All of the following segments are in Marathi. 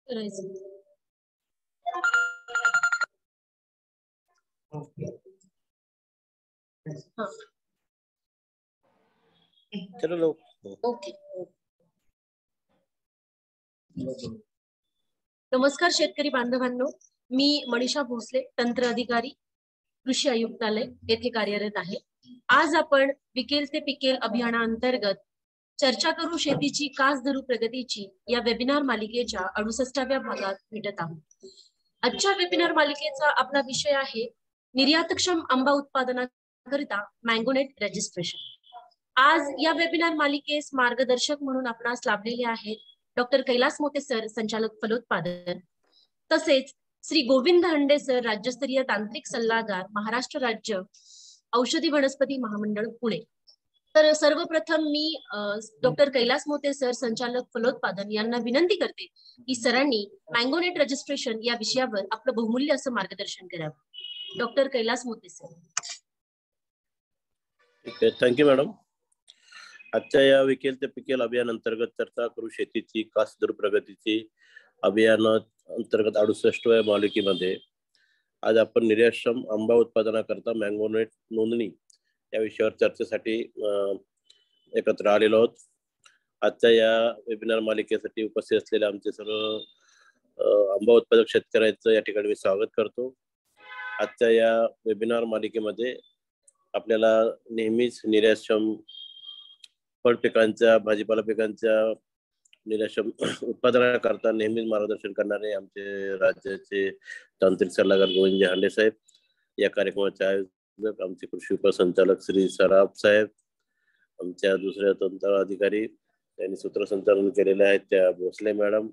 करायचं. चलो ओके. नमस्कार शेतकरी बांधवांनो, मी मनीषा भोसले, तंत्र अधिकारी, कृषी आयुक्तालय येथे कार्यरत आहे. आज आपण विकेल ते पिकेल अभियानाअंतर्गत चर्चा करू शेतीची कास धरू प्रगतीची या वेबिनार मालिकेच्या 68व्या भागात भेटत आहोत. आजच्या वेबिनार मालिकेचा आपला विषय आहे निर्यातक्षम आंबा उत्पादनाकरिता मँगोनेट रजिस्ट्रेशन. आज या वेबिनार मालिकेस मार्गदर्शक म्हणून आपणास लाभलेले आहेत डॉक्टर कैलास मोते सर, संचालक फलोत्पादन, तसेच श्री गोविंद हंडे सर, राज्यस्तरीय तांत्रिक सल्लागार, महाराष्ट्र राज्य औषधी वनस्पती महामंडळ पुणे. तर सर्वप्रथम मी डॉक्टर कैलास मोते सर, संचालक फलोत्पादन यांना विनंती करते की सरांनी मँगोनेट रजिस्ट्रेशन या विषयावर आपलं बहुमूल्य असं मार्गदर्शन करावं. Doctor Kailas Mote sir. ठीक आहे, थँक्यू मॅडम. आजच्या या विकेल ते पिकेल अभियान अंतर्गत चर्चा करू शेतीची कास धरू प्रगतीची अभियान अंतर्गत 68व्या मालिकेमध्ये आज आपण निर्यातक्षम आंबा उत्पादनाकरता मँगोनेट नोंदणी या विषयावर चर्चेसाठी एकत्र आलेलो आहोत. आजच्या या वेबिनार मालिकेसाठी उपस्थित असलेले आमचे सर्व आंबा उत्पादक शेतकऱ्यांचं या ठिकाणी मी स्वागत करतो. आजच्या या वेबिनार मालिकेमध्ये आपल्याला नेहमीच निर्यातक्षम फळ पिकांच्या, भाजीपाला पिकांच्या निर्यातक्षम उत्पादनाकरता नेहमीच मार्गदर्शन करणारे आमचे राज्याचे तांत्रिक सल्लागार गोविंद हांडे साहेब, या कार्यक्रमाचे आयोजक आमचे कृषी उपसंचालक श्री सराफ साहेब, आमच्या दुसऱ्या तंत्र अधिकारी त्यांनी सूत्रसंचालन केलेले आहेत त्या भोसले मॅडम,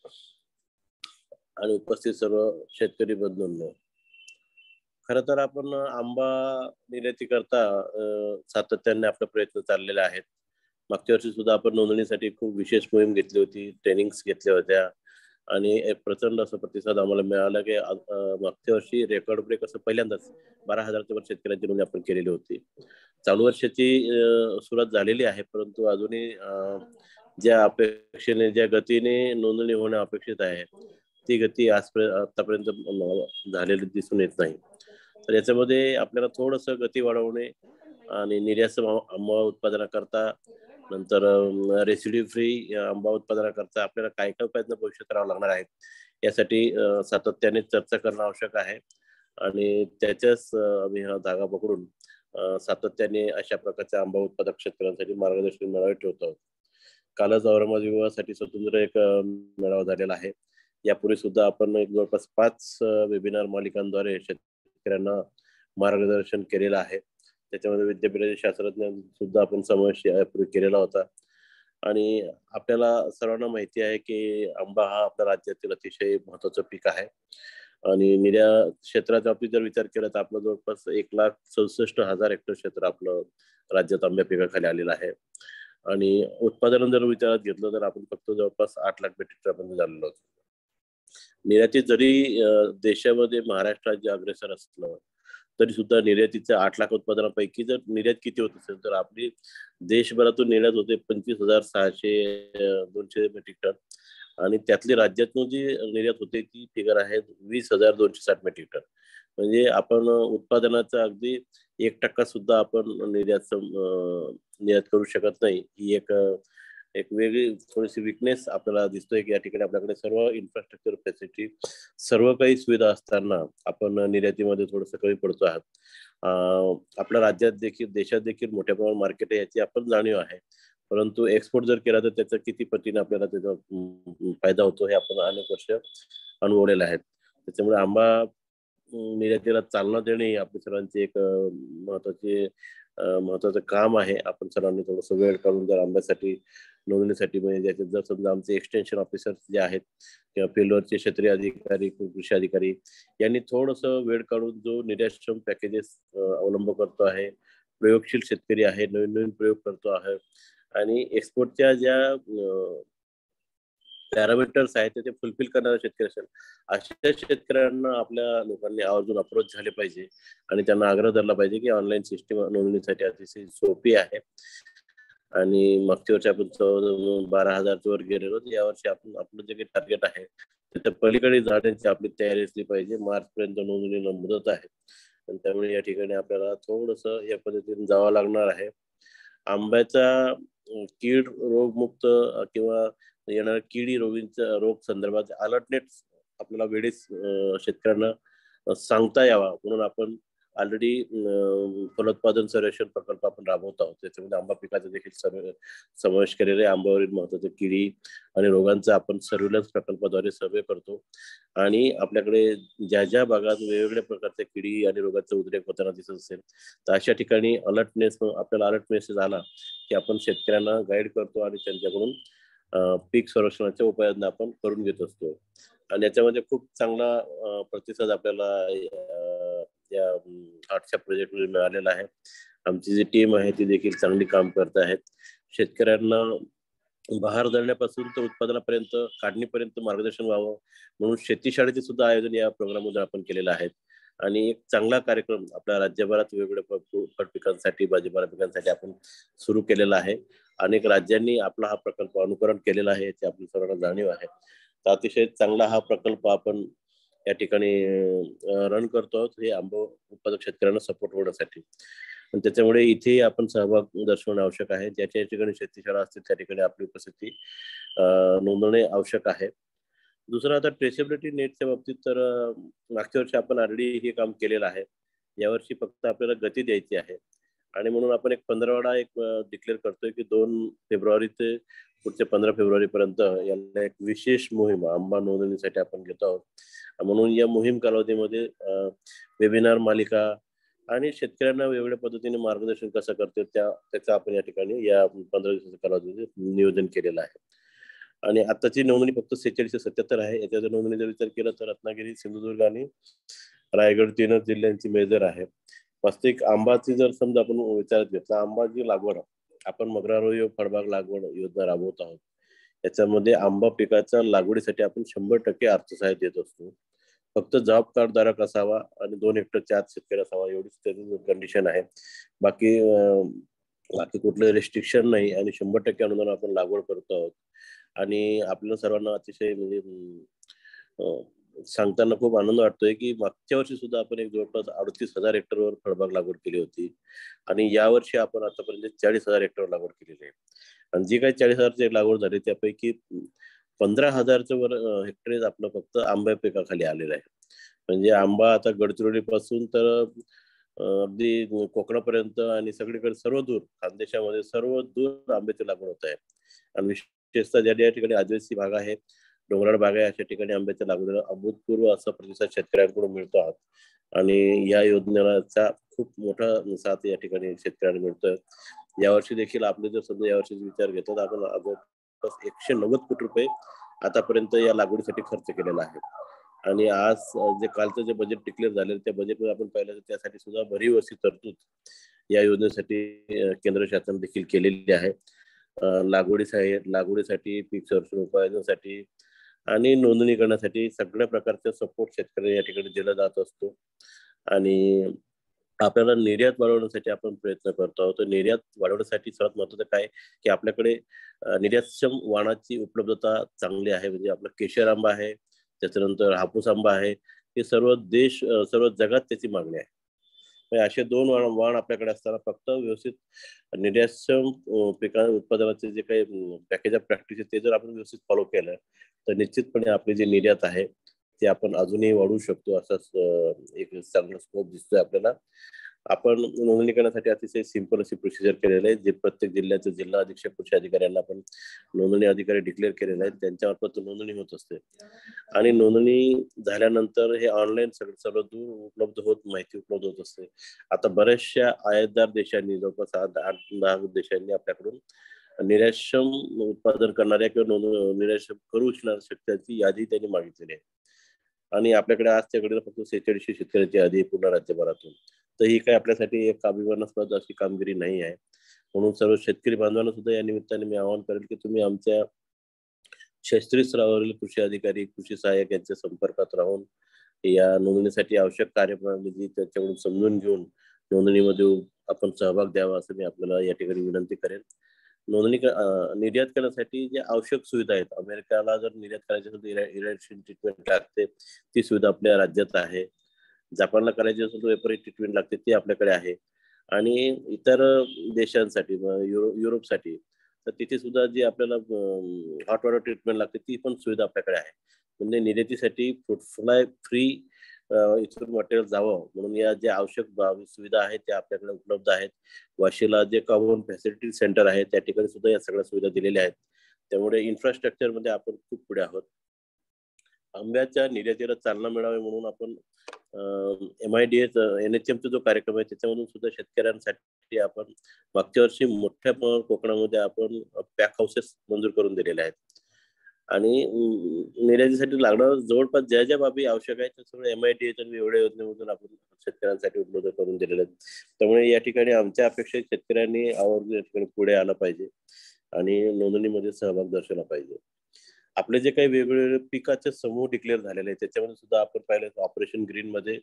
आणि उपस्थित सर्व शेतकरी बंधूंनो. खरं तर आपण आंबा निर्याती करता सातत्याने आपले प्रयत्न चाललेले आहेत. मागच्या वर्षी सुद्धा आपण नोंदणीसाठी खूप विशेष मोहीम घेतली होती, ट्रेनिंग्स घेतल्या होत्या, आणि एक प्रचंड असा प्रतिसाद आम्हाला मिळाला की मागच्या वर्षी रेकॉर्ड ब्रेक असं पहिल्यांदाच 12,000च्या वर शेतकऱ्यांची नोंदणी आपण केलेली होती. चालू वर्षाची सुरुवात झालेली आहे, परंतु अजूनही ज्या अपेक्षेने, ज्या गतीने नोंदणी होणं अपेक्षित आहे ती गती आतापर्यंत झालेली दिसून येत नाही. तर याच्यामध्ये आपल्याला थोडंसं गती वाढवणे आणि निर्यात आंबा उत्पादनाकरता, नंतर रेसिड्यू फ्री आंबा उत्पादनाकरता आपल्याला काय काय प्रयत्न भविष्यात करावं लागणार आहेत यासाठी सातत्याने चर्चा करणं आवश्यक आहे. आणि त्याच्याच आम्ही हा धागा पकडून सातत्याने अशा प्रकारच्या आंबा उत्पादक शेतकऱ्यांसाठी मार्गदर्शन मेळावे ठेवत आहोत. कालच औरंगाबाद विभागासाठी स्वतंत्र एक मेळावा झालेला आहे. यापूर्वी सुद्धा आपण जवळपास 5 वेबिनार मालिकांद्वारे शेतकऱ्यांना मार्गदर्शन केलेलं आहे. त्याच्यामध्ये विद्यापीठाचे शास्त्रज्ञ सुद्धा आपण समावेश यापूर्वी केलेला होता. आणि आपल्याला सर्वांना माहिती आहे की आंबा हा आपल्या राज्यातील अतिशय महत्वाचं पीक आहे. आणि निर्यात क्षेत्राच्या बाबतीत जर विचार केला तर आपलं जवळपास 1,67,000 हेक्टर क्षेत्र आपलं राज्यात आंब्या पिकाखाली आलेलं आहे. आणि उत्पादन जर विचारात घेतलं तर आपण फक्त जवळपास 8 लाख मेट्रिक टनपर्यंत झालेलो आहोत. निर्यातीत जरी देशामध्ये महाराष्ट्र राज्य अग्रेसर असलं तरी सुद्धा निर्यातीच्या 8 लाख उत्पादनापैकी जर निर्यात किती होत असेल तर आपली देशभरातून निर्यात होते 25,600-200 मेट्रिक टन, आणि त्यातली राज्यातून जी निर्यात होते ती फिगर आहे 20,260 मेट्रिक टन. म्हणजे आपण उत्पादनाचा अगदी 1% सुद्धा आपण निर्यात करू शकत नाही. ही एक वेगळी थोडीशी विकनेस आपल्याला दिसतोय की या ठिकाणी आपल्याकडे सर्व इन्फ्रास्ट्रक्चर फॅसिलिटी, सर्व काही सुविधा असताना आपण निर्यातीमध्ये थोडंसं कमी पडतो आहात. आपल्या राज्यात देखील, देशात देखील मोठ्या प्रमाणात मार्केट आहे याची आपण जाणीव आहे, परंतु एक्सपोर्ट जर केला तर त्याचा किती पटीने आपल्याला त्याचा फायदा होतो हे आपण अनेक वर्ष अनुभवलेलं आहे. त्याच्यामुळे आंबा निर्यातीला चालना देणे आपल्या सर्वांची एक महत्वाचं काम आहे. आपण सर्वांनी थोडंसं वेळ काढून जर आंब्यासाठी नोंदणीसाठी, म्हणजे ज्याच्यात जर समजा आमचे एक्सटेन्शन ऑफिसर जे आहेत किंवा फील्डवरचे क्षेत्रीय अधिकारी, कृषी अधिकारी यांनी थोडंसं वेळ काढून जो निर्यातक्षम पॅकेजेस अवलंब करतो आहे, प्रयोगशील शेतकरी आहे, नवीन प्रयोग करतो आहे, आणि एक्सपोर्टच्या ज्या पॅरामीटर्स आहेत ते फुलफिल करणारे शेतकरी असेल अशा शेतकऱ्यांना आपल्या लोकांनी आवर्जून अप्रोच झाले पाहिजे आणि त्यांना आग्रह धरला पाहिजे की ऑनलाईन सिस्टीम नोंदणीसाठी अतिशय सोपी आहे. आणि मागच्या वर्षी आपण 12,000 वर गेलेलो. यावर्षी आपण आपलं जे काही टार्गेट आहे त्याच्या पलीकडे जाण्याची आपली तयारी असली पाहिजे. मार्च पर्यंत नोंदणीला मुदत आहे आणि त्यामुळे या ठिकाणी आपल्याला थोडस या पद्धतीने जावं लागणार आहे. आंब्याचा कीड रोगमुक्त किंवा येणाऱ्या किडी रोग संदर्भात अलर्टनेट आपल्याला वेळेस शेतकऱ्यांना सांगता यावा म्हणून आपण ऑलरेडी फलोत्पादन सर्वेक्षण प्रकल्प आपण राबवत आहोत. त्याच्यामध्ये आंबा पिकाचा देखील समावेश केलेला आहे. आंब्यावरील महत्वाचे किडी आणि रोगांचा आपण सर्व्हिलन्स प्रकल्पाद्वारे सर्वे करतो आणि आपल्याकडे ज्या ज्या भागात वेगवेगळ्या प्रकारच्या किडी आणि रोगाचा उद्रेक होताना दिसत असेल तर अशा ठिकाणी आपल्याला अलर्ट मेसेज आला की आपण शेतकऱ्यांना गाईड करतो आणि त्यांच्याकडून पीक संरक्षणाच्या उपाययोजना आपण करून घेत असतो. आणि याच्यामध्ये खूप चांगला प्रतिसाद आपल्याला या आर्टच्या प्रोजेक्टमध्ये मिळालेला आहे. आमची जी टीम आहे ती देखील चांगली काम करत आहेत. शेतकऱ्यांना बहार धरण्यापासून तर उत्पादनापर्यंत काढणीपर्यंत मार्गदर्शन व्हावं म्हणून शेती शाळेचे सुद्धा आयोजन या प्रोग्राममध्ये आपण केलेलं आहे. आणि एक चांगला कार्यक्रम आपल्या राज्यभरात वेगवेगळ्या फळ पिकांसाठी भाजीपाला पिकांसाठी आपण सुरू केलेला आहे. अनेक राज्यांनी आपला हा प्रकल्प अनुकरण केलेला आहे याची आपली सर्वांना जाणीव आहे. तर अतिशय चांगला हा प्रकल्प आपण या ठिकाणी रन करतो आहोत हे आंबा उत्पादक शेतकऱ्यांना सपोर्ट होण्यासाठी. आणि त्याच्यामुळे इथे आपण सहभाग दर्शवणे आवश्यक आहे. ज्याच्या ठिकाणी शेतीशाळा असतील त्या ठिकाणी आपली उपस्थिती नोंदवणे आवश्यक आहे. दुसरं आता ट्रेसेबिलिटी नेटच्या बाबतीत तर मागच्या वर्षी आपण ऑलरेडी हे काम केलेलं आहे. यावर्षी फक्त आपल्याला गती द्यायची आहे आणि म्हणून आपण एक 15वाडा डिक्लेअर करतोय की 2 फेब्रुवारी ते पुढच्या 15 फेब्रुवारी पर्यंत याला एक विशेष मोहीम आंबा नोंदणीसाठी आपण घेतो आहोत. म्हणून या मोहीम कालावधीमध्ये वेबिनार मालिका आणि शेतकऱ्यांना वेगवेगळ्या पद्धतीने मार्गदर्शन कसं करते त्याचं आपण या ठिकाणी या 15 दिवसाच्या कालावधीमध्ये नियोजन केलेलं आहे. आणि आताची नोंदणी फक्त 4677 आहे. याच्या नोंदणीचा विचार केला तर रत्नागिरी, सिंधुदुर्ग आणि रायगड 3 जिल्ह्यांची मेजर आहे. वास्तविक आंबाची जर समजा आपण विचारात घेतला आंबाची लागवड आपण मग्रारोय फळबाग लागवड योजना राबवत आहोत. याच्यामध्ये आंबा पिकाच्या लागवडीसाठी आपण 100% अर्थसहाय्य देत असतो. फक्त जॉब कार्ड धारक असावा आणि 2 हेक्टरच्या आत शेतकरी असावा एवढीच त्याची कंडिशन आहे. बाकी कुठलं रिस्ट्रिक्शन नाही आणि 100% अनुदान आपण लागवड करतो आहोत. आणि आपल्याला सर्वांना अतिशय म्हणजे सांगताना खूप आनंद वाटतोय की मागच्या वर्षी सुद्धा आपण एक जवळपास 38,000 हेक्टरवर फळबाग लागवड केली होती आणि यावर्षी आपण आतापर्यंत 40,000 हेक्टरवर लागवड केलेली आहे. आणि जी काही 40,000ची लागवड झाली त्यापैकी 15,000च्या वर हेक्टर आपलं फक्त आंबा पिकाखाली आलेलं आहे. म्हणजे आंबा आता गडचिरोली पासून तर अगदी कोकणापर्यंत आणि सगळीकडे सर्व दूर खानदेशामध्ये सर्व दूर आंब्याची लागवड होत आहे. आणि विशेषतः ज्या ठिकाणी आदिवासी भाग आहे डोंगराळ भाग आहे अशा ठिकाणी आंब्याच्या लागवडीला अभूतपूर्व असा प्रतिसाद शेतकऱ्यांकडून मिळतो आहे. आणि या योजनेचा खूप मोठा साथ या ठिकाणी शेतकऱ्यांना मिळतोय. यावर्षी देखील आपले जर समजा यावर्षीचा विचार घेतो तर आपण जवळपास 190 कोटी रुपये आतापर्यंत या लागवडीसाठी खर्च केलेला आहे. आणि आज जे कालचं जे बजेट डिक्लेअर झालेलं त्या बजेटमध्ये आपण पाहिलं तर त्यासाठी सुद्धा भरीव अशी तरतूद या योजनेसाठी केंद्र शासन देखील केलेली आहे. लागवडीसाठी पीक संरक्षण उपाययोजनासाठी आणि नोंदणी करण्यासाठी सगळ्या प्रकारचा सपोर्ट शेतकऱ्यांना या ठिकाणी दिला जात असतो. आणि आपल्याला निर्यात वाढवण्यासाठी आपण प्रयत्न करतो आहोत. निर्यात वाढवण्यासाठी सर्वात महत्त्वाचं काय की आपल्याकडे निर्यातक्षम वाणाची उपलब्धता चांगली आहे. म्हणजे आपला केशर आंबा आहे, त्याच्यानंतर हापूस आंबा आहे. हे सर्व जगात त्याची मागणी आहे. असे 2 वाण आपल्याकडे असताना फक्त व्यवस्थित निर्यातक्षम उत्पादनाचे जे काही पॅकेज ऑफ प्रॅक्टिस ते जर आपण व्यवस्थित फॉलो केलं तर निश्चितपणे आपली जी निर्यात आहे ते आपण अजूनही वाढवू शकतो. असं एक चांगला स्कोप दिसतोय आपल्याला. आपण नोंदणी करण्यासाठी अतिशय सिंपल अशी प्रोसिजर केलेली आहे. जे प्रत्येक जिल्ह्याचे जिल्हा अधीक्षक कृषी अधिकाऱ्यांना आपण नोंदणी अधिकारी डिक्लेअर केलेले आहेत त्यांच्यामार्फत नोंदणी होत असते. आणि नोंदणी झाल्यानंतर हे ऑनलाईन सर्व दूर उपलब्ध माहिती उपलब्ध होत असते. आता बऱ्याचशा आयातदार देशांनी जवळपास 8-10 देशांनी आपल्याकडून निर्यातक्षम उत्पादन करणाऱ्या किंवा निर्यातक्षम करू इच्छिणाऱ्या शेतकऱ्यांची यादी त्यांनी मागितलेली आहे. आणि आपल्याकडे आजच्या घडीला फक्त 46 शेतकऱ्यांची यादी पूर्ण राज्यभरातून. तर ही काही आपल्यासाठी एक अभिमानास्पद अशी कामगिरी नाही आहे. म्हणून सर्व शेतकरी बांधवांना सुद्धा या निमित्ताने मी आवाहन करेल की तुम्ही आमच्या क्षेत्रीय स्तरावरील कृषी अधिकारी, कृषी सहाय्यक यांच्या संपर्कात राहून या नोंदणीसाठी आवश्यक कार्यप्रणाली जी त्याच्याकडून समजून घेऊन नोंदणीमध्ये आपण सहभाग द्यावा असं मी आपल्याला या ठिकाणी विनंती करेन. निर्यात करण्यासाठी जे आवश्यक सुविधा आहेत, अमेरिकेला जर निर्यात करायची असेल तर इरॅडिएशन ट्रीटमेंट लागते, ती सुविधा आपल्या राज्यात आहे. जपानला करायची असेल तर वेपरी ट्रीटमेंट लागते, ती आपल्याकडे आहे. आणि इतर देशांसाठी युरोपसाठी तर तिथे सुद्धा जी आपल्याला हॉट वॉटर ट्रीटमेंट लागते ती पण सुविधा आपल्याकडे आहे. म्हणजे निर्यातीसाठी फ्लाय फ्री इथून मटेरियल जावं म्हणून या ज्या आवश्यक सुविधा आहेत त्या आपल्याकडे उपलब्ध आहेत. वाशीला जे कॉमन फॅसिलिटी सेंटर आहे त्या ठिकाणी सुद्धा या सगळ्या सुविधा दिलेल्या आहेत. त्यामुळे इन्फ्रास्ट्रक्चर मध्ये आपण खूप पुढे आहोत. आंब्याच्या निर्यातीला चालना मिळावी म्हणून आपण MIDA NHMचा जो कार्यक्रम आहे त्याच्यामधून सुद्धा शेतकऱ्यांसाठी आपण मागच्या वर्षी मोठ्या कोकणामध्ये आपण पॅक हाऊसेस मंजूर करून दिलेले आहेत. आणि निर्यातीसाठी लागणार जवळपास ज्या ज्या बाबी आवश्यक आहेत त्या सगळं MIDA एवढ्या योजनेमधून आपण शेतकऱ्यांसाठी उपलब्ध करून दिलेले आहेत. त्यामुळे या ठिकाणी आमच्या अपेक्षित शेतकऱ्यांनी आवर्जून या ठिकाणी पुढे आलं पाहिजे आणि नोंदणीमध्ये सहभाग दर्शवला पाहिजे. आपले जे काही वेगवेगळे पिकाचे समूह डिक्लेअर झालेले आहेत त्याच्यामध्ये सुद्धा आपण पाहिलं ऑपरेशन ग्रीन मध्ये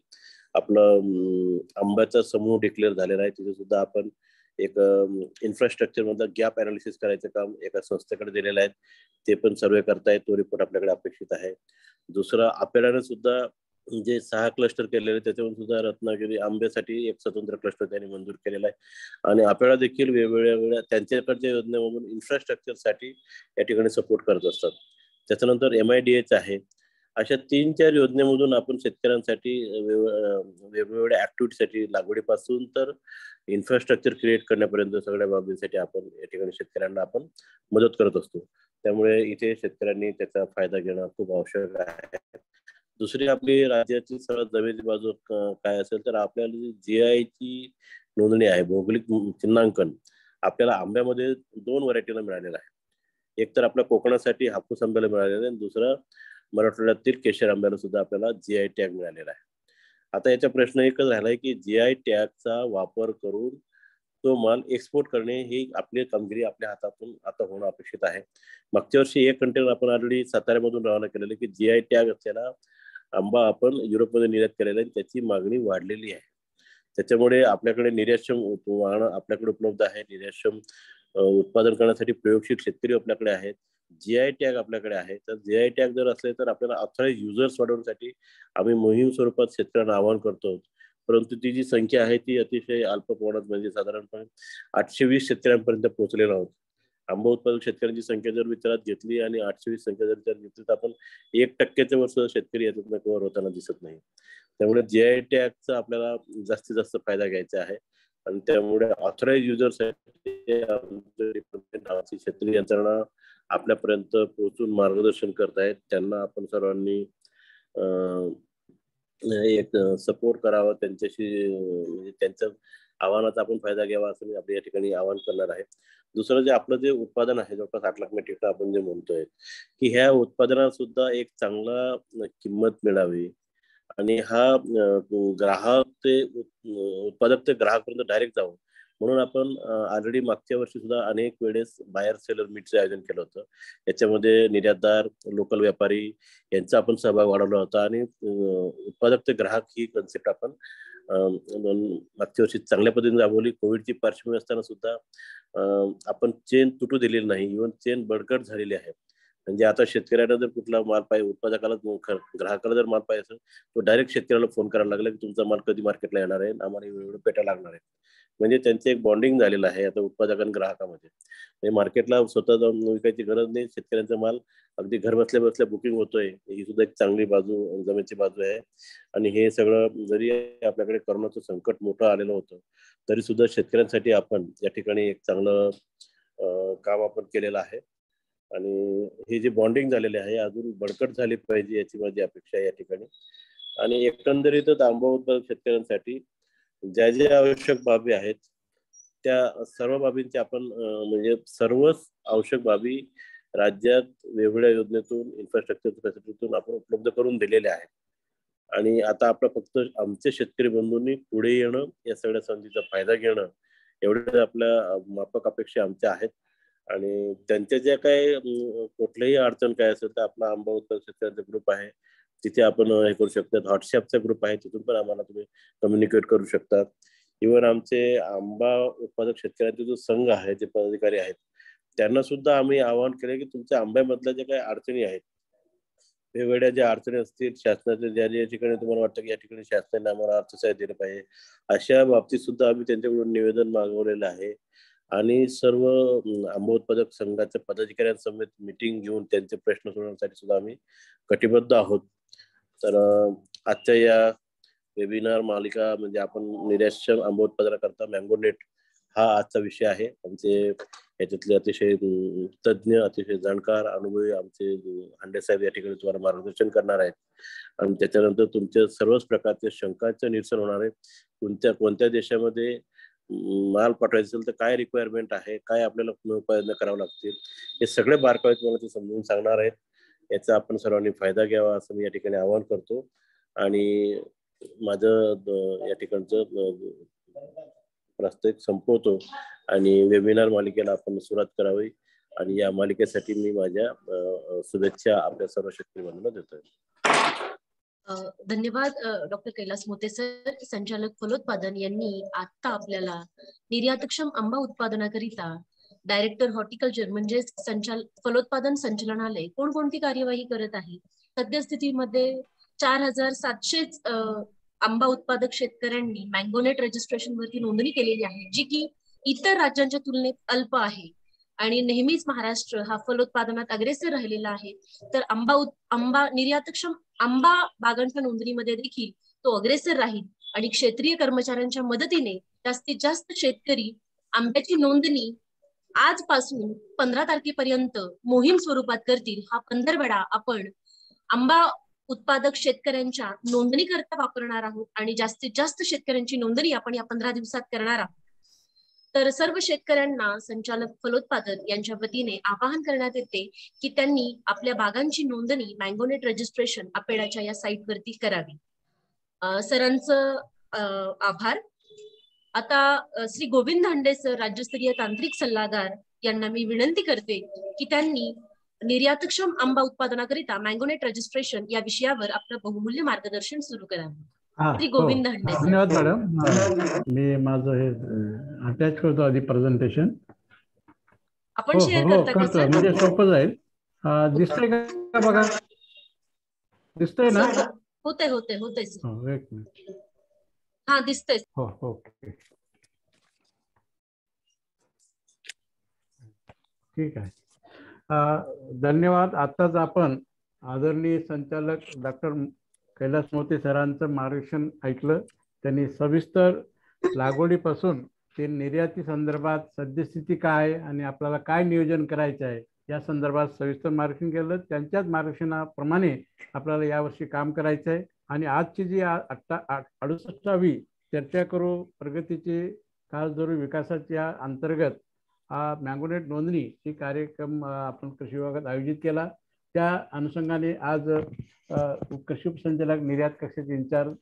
आपलं आंब्याचा समूह डिक्लेअर झालेला आहे. तिथे सुद्धा आपण एक इन्फ्रास्ट्रक्चर मधलं गॅप अनालिसिस करायचं काम एका संस्थेकडे दिलेलं आहे. ते पण सर्वे करतायत. तो रिपोर्ट आपल्याकडे अपेक्षित आहे. दुसरं अपेराने सुद्धा जे 6 क्लस्टर केलेले त्याच्यावरून सुद्धा रत्नागिरी आंब्यासाठी एक स्वतंत्र क्लस्टर त्यांनी मंजूर केलेला आहे. आणि अपेरा देखील वेगवेगळ्या त्यांच्याकडच्या योजनेमधून इन्फ्रास्ट्रक्चरसाठी या ठिकाणी सपोर्ट करत असतात. त्याच्यानंतर MIDA आहे. अशा 3-4 योजनेमधून आपण शेतकऱ्यांसाठी वेगवेगळ्या ऍक्टिव्हिटीसाठी लागवडीपासून तर इन्फ्रास्ट्रक्चर क्रिएट करण्यापर्यंत सगळ्या बाबींसाठी आपण या ठिकाणी शेतकऱ्यांना आपण मदत करत असतो. त्यामुळे इथे शेतकऱ्यांनी त्याचा फायदा घेणं खूप आवश्यक आहे. दुसरी आपली राज्याची सर्वात जमेची बाजू काय असेल तर आपल्याला GI ची नोंदणी आहे, भौगोलिक चिन्हांकन आपल्याला आंब्यामध्ये 2 व्हरायटीला मिळालेलं आहे. एक तर आपल्या कोकणासाठी हापूस आंब्याला मिळालेलं आहे आणि दुसरं मराठवाड्यातील केशर आंब्याला सुद्धा आपल्याला GI टॅग मिळालेला आहे. आता याचा प्रश्न एकच राहिलाय की GI टॅगचा वापर करून तो माल एक्सपोर्ट करणे ही आपली कामगिरी आपल्या हातातून आता होणं अपेक्षित आहे. मागच्या वर्षी 1 कंटेनर आपण ऑलरेडी साताऱ्यामधून रवाना केलेलं की GI टॅग असलेला आंबा आपण युरोपमध्ये निर्यात केलेला आहे. त्याची मागणी वाढलेली आहे. त्याच्यामुळे आपल्याकडे निर्यातक्षम वाहन आपल्याकडे उपलब्ध आहे. निर्यातक्षम उत्पादन करण्यासाठी प्रयोगशील शेतकरी आपल्याकडे आहेत. GI टॅग आपल्याकडे आहे. तर GI टॅग जर असले तर आपल्याला ऑथराइज युजर्स वाढवण्यासाठी आम्ही मोहीम स्वरूपात शेतकऱ्यांना आवाहन करतो. परंतु ती जी संख्या आहे ती अतिशय अल्प प्रमाणात म्हणजे साधारणपणे 820 शेतकऱ्यांपर्यंत पोहोचलेलो आहोत. आंबा उत्पादक शेतकऱ्यांची संख्या जर विचारात घेतली आणि 820 संख्या जर विचारात घेतली तर आपण 1% वर्ष शेतकरी याच्यातून कव्हर होताना दिसत नाही. त्यामुळे GI टॅगचा आपल्याला जास्तीत जास्त फायदा घ्यायचा आहे आणि त्यामुळे ऑथराइज युजर्स नावाची शेतकरी यंत्रणा आपल्यापर्यंत पोहोचून मार्गदर्शन करतायत. त्यांना आपण सर्वांनी एक सपोर्ट करावा, त्यांच्याशी म्हणजे त्यांच्या आव्हानाचा आपण फायदा घ्यावा असं मी आपल्या या ठिकाणी आवाहन करणार आहे. दुसरं जे आपलं जे उत्पादन आहे जवळपास 8 लाख मेट्रिक टन आपण जे म्हणतोय की ह्या उत्पादनाला सुद्धा एक चांगला किंमत मिळावी आणि हा ग्राहक ते उत्पादक ते ग्राहकापर्यंत डायरेक्ट जावं म्हणून आपण ऑलरेडी मागच्या वर्षी सुद्धा अनेक वेळेस बायर सेलर मीटचं आयोजन केलं होतं. याच्यामध्ये निर्यातदार, लोकल व्यापारी यांचा आपण सहभाग वाढवला होता आणि उत्पादक ते ग्राहक ही कन्सेप्ट आपण मागच्या वर्षी चांगल्या पद्धतीने राबवली. कोविडची पार्श्वभूमी असताना सुद्धा आपण चेन तुटू दिलेली नाही, इव्हन चेन बळकट झालेली आहे. म्हणजे आता शेतकऱ्याला जर कुठला माल पाहिजे, उत्पादकाला ग्राहकाला जर माल पाहिजे असेल तो डायरेक्ट शेतकऱ्याला फोन करायला लागला की तुमचा माल कधी मार्केटला येणार आहे, आम्हाला एवढं पेट्या लागणार आहे. म्हणजे त्यांचं एक बॉन्डिंग झालेलं आहे आता उत्पादक आणि ग्राहकामध्ये. मार्केटला स्वतः जाऊन विकायची गरज नाही, शेतकऱ्यांचा माल अगदी घर बसल्या बसल्या बुकिंग होतोय. ही सुद्धा एक चांगली बाजू जमेची बाजू आहे. आणि हे सगळं जरी आपल्याकडे कोरोनाचं संकट मोठं आलेलं होतं तरी सुद्धा शेतकऱ्यांसाठी आपण या ठिकाणी एक चांगलं काम आपण केलेलं आहे. आणि हे जे बॉन्डिंग झालेले आहे अजून बळकट झाली पाहिजे याची माझी अपेक्षा आहे या ठिकाणी. आणि एकंदरीतच आंबा उत्पादक शेतकऱ्यांसाठी ज्या ज्या आवश्यक बाबी आहेत त्या सर्व बाबींची आपण म्हणजे सर्वच आवश्यक बाबी राज्यात वेगवेगळ्या योजनेतून इन्फ्रास्ट्रक्चर फॅसिलिटीतून आपण उपलब्ध करून दिलेल्या आहेत. आणि आता आपलं फक्त आमचे शेतकरी बंधूंनी पुढे येणं, या सगळ्या संधीचा फायदा घेणं एवढ्या आपल्या माफक अपेक्षा आमच्या आहेत. आणि त्यांच्या ज्या काय कुठलीही अडचण काय असेल तर आपला आंबा उत्पादक शेतकऱ्यांचा ग्रुप आहे, तिथे आपण हे करू शकतात. व्हॉट्सअपचा ग्रुप आहे, तिथून पण आम्हाला तुम्ही कम्युनिकेट करू शकतात. इव्हन आमचे आंबा उत्पादक शेतकऱ्यांचा जो संघ आहे, जे पदाधिकारी आहेत त्यांना सुद्धा आम्ही आवाहन केलं की तुमच्या आंब्यामधल्या ज्या काही अडचणी आहेत, वेगवेगळ्या ज्या अडचणी असतील शासनाच्या, ज्या ज्या ठिकाणी तुम्हाला वाटतं की या ठिकाणी शासनाने आम्हाला अर्थसहाय्य दिलं पाहिजे, अशा बाबतीत सुद्धा आम्ही त्यांच्याकडून निवेदन मागवलेलं आहे. आणि सर्व आंबा उत्पादक संघाच्या पदाधिकाऱ्यांसमेत मिटिंग घेऊन त्यांचे प्रश्न सोडवण्यासाठी सुद्धा आम्ही कटिबद्ध आहोत. तर आजच्या या वेबिनार मालिका म्हणजे आपण निर्यातक्षम आंबा उत्पादनाकरता मँगो नेट हा आजचा विषय आहे. आमचे याच्यातले अतिशय तज्ज्ञ, अतिशय जाणकार, अनुभवी आमचे हांडे साहेब या ठिकाणी तुम्हाला मार्गदर्शन करणार आहेत. आणि त्याच्यानंतर तुमच्या सर्वच प्रकारच्या शंकांचं निरसन होणार आहे. कोणत्या देशामध्ये माल पाठवायचा असेल तर काय रिक्वायरमेंट आहे, काय आपल्याला प्रयत्न करावे लागतील, हे सगळे बारकावे तुम्हाला ते समजून सांगणार आहेत. याचा आपण सर्वांनी फायदा घ्यावा असं मी या ठिकाणी आवाहन करतो. आणि माझं या ठिकाणचं प्रस्तावित संपवतो आणि वेबिनार मालिकेला आपण सुरुवात करावी. आणि या मालिकेसाठी मी माझ्या शुभेच्छा आपल्या सर्व शेतकरी बंधूंना देतोय. धन्यवाद डॉक्टर कैलास मोते सर. संचालक फलोत्पादन यांनी आता आपल्याला निर्यातक्षम आंबा उत्पादनाकरिता डायरेक्टर हॉर्टिकल्चर म्हणजे फलोत्पादन संचालनालय कोणकोणती कार्यवाही करत आहे. सद्यस्थितीमध्ये 4700 आंबा उत्पादक शेतकऱ्यांनी मँगोनेट रजिस्ट्रेशन वरती नोंदणी केलेली आहे, जी की इतर राज्यांच्या तुलनेत अल्प आहे. आणि नेहमीच महाराष्ट्र हा फलोत्पादनात अग्रेसर राहिलेला आहे. तर आंबा निर्यातक्षम आंबा बागांच्या नोंदणीमध्ये देखील तो अग्रेसर राहील. आणि क्षेत्रीय कर्मचाऱ्यांच्या मदतीने जास्तीत जास्त शेतकरी आंब्याची नोंदणी आजपासून 15 तारखेपर्यंत मोहीम स्वरूपात करतील. हा पंधरवडा आपण आंबा उत्पादक शेतकऱ्यांच्या नोंदणी करता वापरणार आहोत आणि जास्तीत जास्त शेतकऱ्यांची नोंदणी आपण या 15 दिवसात करणार आहोत. तर सर्व शेतकऱ्यांना संचालक फलोत्पादन यांच्या वतीने आवाहन करण्यात येते की त्यांनी आपल्या बागांची नोंदणी मँगोनेट रजिस्ट्रेशन अपेडाच्या या साईट वरती करावी. सरांचं आभार. आता श्री गोविंद हांडे सर, राज्यस्तरीय तांत्रिक सल्लागार, यांना मी विनंती करते की त्यांनी निर्यातक्षम आंबा उत्पादनाकरिता मँगोनेट रजिस्ट्रेशन या विषयावर आपलं बहुमूल्य मार्गदर्शन सुरू करावे. श्री गोविंद हांडे सर. धन्यवाद मॅडम. मी माझं हे अटॅच करतो आधी प्रेझेंटेशन. आपण शेअर करता का सर? म्हणजे सोपं जाईल. दिसतंय का बघा? दिसतंय ना? होते सर. एक मिनिट. हा दिसतंय. हो ओके ठीक आहे. धन्यवाद. आताच आपण आदरणीय संचालक डॉक्टर कैलास मोते सरांचं मार्गदर्शन ऐकलं. त्यांनी सविस्तर लागवडीपासून ते निर्याती संदर्भात सद्यस्थिती काय आणि आपल्याला काय नियोजन करायचं आहे या संदर्भात सविस्तर मार्गदर्शन केलं. त्यांच्याच मार्गदर्शनाप्रमाणे आपल्याला यावर्षी काम करायचं आहे. आणि आजची जी 68वी चर्चा करू प्रगतीचे काळजोरू विकासाच्या अंतर्गत हा मँगोनेट नोंदणी ही कार्यक्रम आपण कृषी विभागात आयोजित केला. त्या अनुषंगाने आज कृषी उपसंचालक निर्यात कक्षाचे इन्चार्ज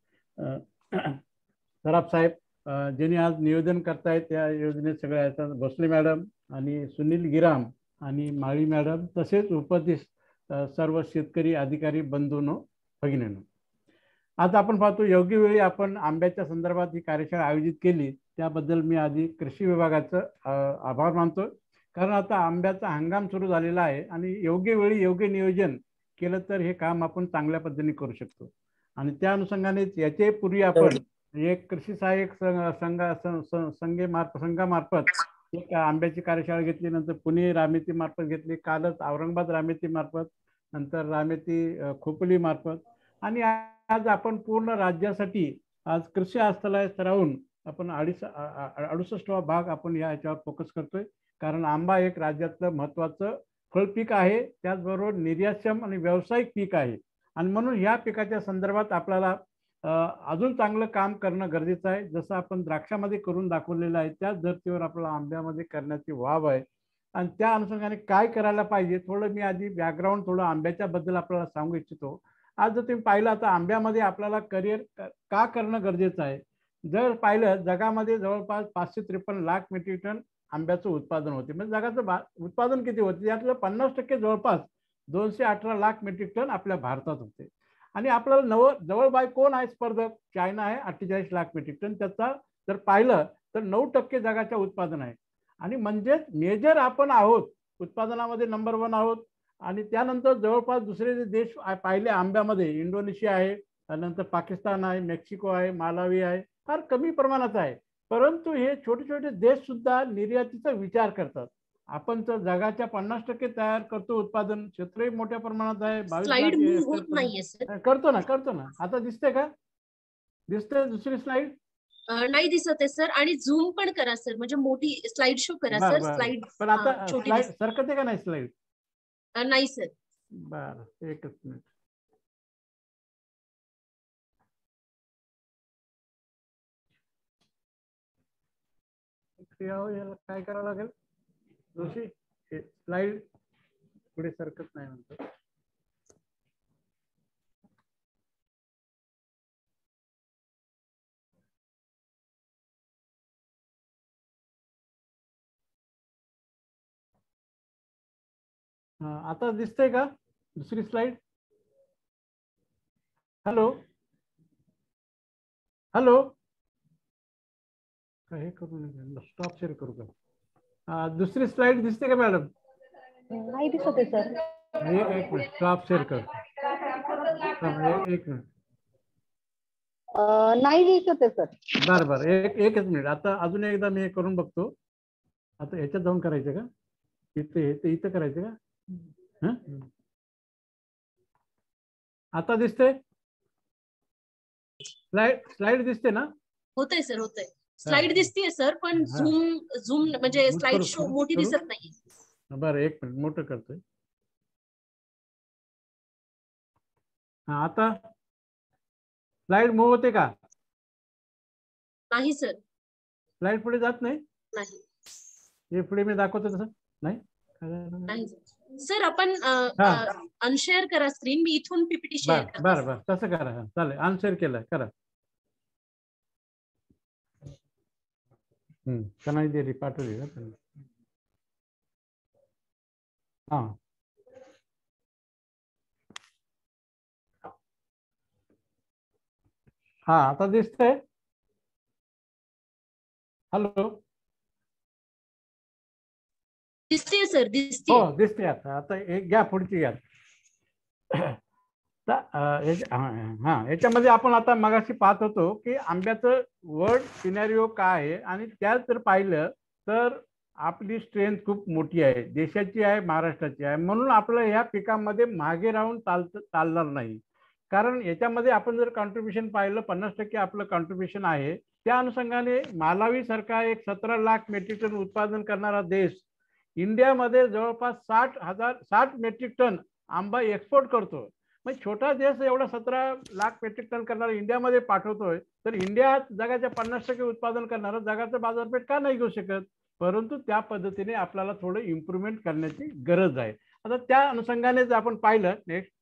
सराफ साहेब ज्यांनी आज नियोजन करतायत त्या योजनेत सगळ्या याच्यात भोसले मॅडम आणि सुनील गिराम आणि माळी मॅडम तसेच उपस्थित सर्व शेतकरी अधिकारी बंधूंनो भगिनींनो. आज आपण पाहतो योग्य वेळी आपण आंब्याच्या संदर्भात ही कार्यशाळा आयोजित केली त्याबद्दल मी आधी कृषी विभागाचं आभार मानतो. कारण आता आंब्याचा हंगाम सुरू झालेला आहे आणि योग्य वेळी योग्य नियोजन केलं तर हे काम आपण चांगल्या पद्धतीने करू शकतो. आणि त्या अनुषंगाने याचे पूर्वी आपण एक कृषी सहाय्यक संघामार्फत एक आंब्याची कार्यशाळा घेतली. नंतर पुणे रामेती मार्फत घेतली. कालच औरंगाबाद रामेती मार्फत, नंतर रामेती खोपोली मार्फत. आणि आज आपण पूर्ण राज्यासाठी आज कृषी हस्तलाय स्तरावरून आपण 68वा भाग आपण याच्यावर फोकस करतोय. कारण आंबा एक राज्यातलं महत्वाचं फळपीक आहे, त्याचबरोबर निर्यातक्षम आणि व्यावसायिक पीक आहे. आणि म्हणून ह्या पिकाच्या संदर्भात आपल्याला अजून चांगलं काम करणं गरजेचं आहे. जसं आपण द्राक्षामध्ये करून दाखवलेलं आहे त्याच धर्तीवर आपल्याला आंब्यामध्ये करण्याची वाव आहे. आणि त्या अनुषंगाने काय करायला पाहिजे थोडं मी आधी बॅकग्राऊंड थोडं आंब्याच्या बद्दल आपल्याला सांगू इच्छितो. आज जर तुम्ही पाहिलं आता आंब्यामध्ये आपल्याला करिअर का करणं गरजेचं आहे. जर पाहिलं जगामध्ये जवळपास 553 लाख मेट्रिक टन आंब्याचं उत्पादन होते. म्हणजे जगाचं उत्पादन किती होते यातलं 50% जवळपास 218 लाख मेट्रिक टन आपल्या भारतात होते. आणि आपल्याला जवळबाय कोण आहे स्पर्धक? चायना आहे 48 लाख मेट्रिक टन. त्याचा जर पाहिलं तर 9% जगाच्या उत्पादन आहे. आणि म्हणजेच मेजर आपण आहोत, उत्पादनामध्ये नंबर 1 आहोत. आणि त्यानंतर जवळपास दुसरे जे देश पाहिले आंब्यामध्ये, इंडोनेशिया आहे, त्यानंतर पाकिस्तान आहे, मेक्सिको आहे, मालावी आहे, फार कमी प्रमाणात आहे. परंतु हे छोटे छोटे देश सुद्धा निर्यातीचा विचार करतात. आपण तर जगाच्या 50% तयार करतो उत्पादन, क्षेत्रही मोठ्या प्रमाणात आहे, 22 स्लाइड लाख मूव्ह हेक्टर होत नाहीये सर. करतो ना. आता दिसते का? दिसते दुसरी स्लाइड? नाही दिसत आहे सर. आणि झूम पण करा सर, म्हणजे मोठी स्लाइड शो करा बर सर. बर. स्लाइड पण आता छोटी स्लाइड सरकते का नाही स्लाइड? नाही सर. बर, एकच मिनिट. याला काय करावं लागेल जोशी? स्लाइड पुढे सरकत नाही म्हणतो. आता दिसतंय का दुसरी स्लाइड? हॅलो हॅलो, हे करू स्टॉप शेअर करू का? दुसरी स्लाइड दिसते का मॅडम? नाही दिसत आहे सर. एक मिनिट, स्टॉप शेअर कर. एक मिनिट. नाही दिसत आहे सर. बर एकच मिनिट. आता अजून एकदा मी हे करून बघतो. आता ह्याच्यात जाऊन करायचं का? इथं करायचं का? आता दिसते स्लाइड दिसते ना? होतंय सर, होतंय. स्लाइड दिसतीये सर, पण झूम म्हणजे स्लाइड शो मोठी दिसत नाही. बरं, एक मिनिट मोठं करतोय. आता स्लाइड मूव्ह होते का? नाही सर. स्लाइड पुढे जात नाही. नाही. हे पुढे मी दाखवतो तसं नाही. नाही सर. आपण अनशेअर करा स्क्रीन. मी इथून पीपीटी शेअर करते. बरं तसं करा. चालेल, अनशेअर केलं करा. का नाही दिली, पाठवली का? आता दिसतंय? हॅलो, दिसते सर, दिसते. हो दिसते. आता एक घ्या, पुढची घ्या. याच्यामध्ये आपण आता मगाशी पाहत होतो की आंब्याचं वर्ल्ड सिनॅरिओ काय आहे. आणि त्यात जर पाहिलं तर आपली स्ट्रेंथ खूप मोठी आहे, देशाची आहे, महाराष्ट्राची आहे. म्हणून आपलं ह्या पिकामध्ये मागे राहून चालणार नाही. कारण याच्यामध्ये आपण जर कॉन्ट्रीब्युशन पाहिलं, 50% आपलं कॉन्ट्रीब्युशन आहे. त्या अनुषंगाने मालावी सारखा एक 17 लाख मेट्रिक टन उत्पादन करणारा देश इंडियामध्ये जवळपास 60 मेट्रिक टन आंबा एक्सपोर्ट करतो. मग छोटा देश एवढा 17 लाख मेट्रिक टन करणारा इंडियामध्ये पाठवतोय, तर इंडिया जगाच्या 50% उत्पादन करणारा जगाचं बाजारपेठ का नाही घेऊ शकत? परंतु त्या पद्धतीने आपल्याला थोडं इम्प्रुव्हमेंट करण्याची गरज आहे. आता त्या अनुषंगाने जर आपण पाहिलं,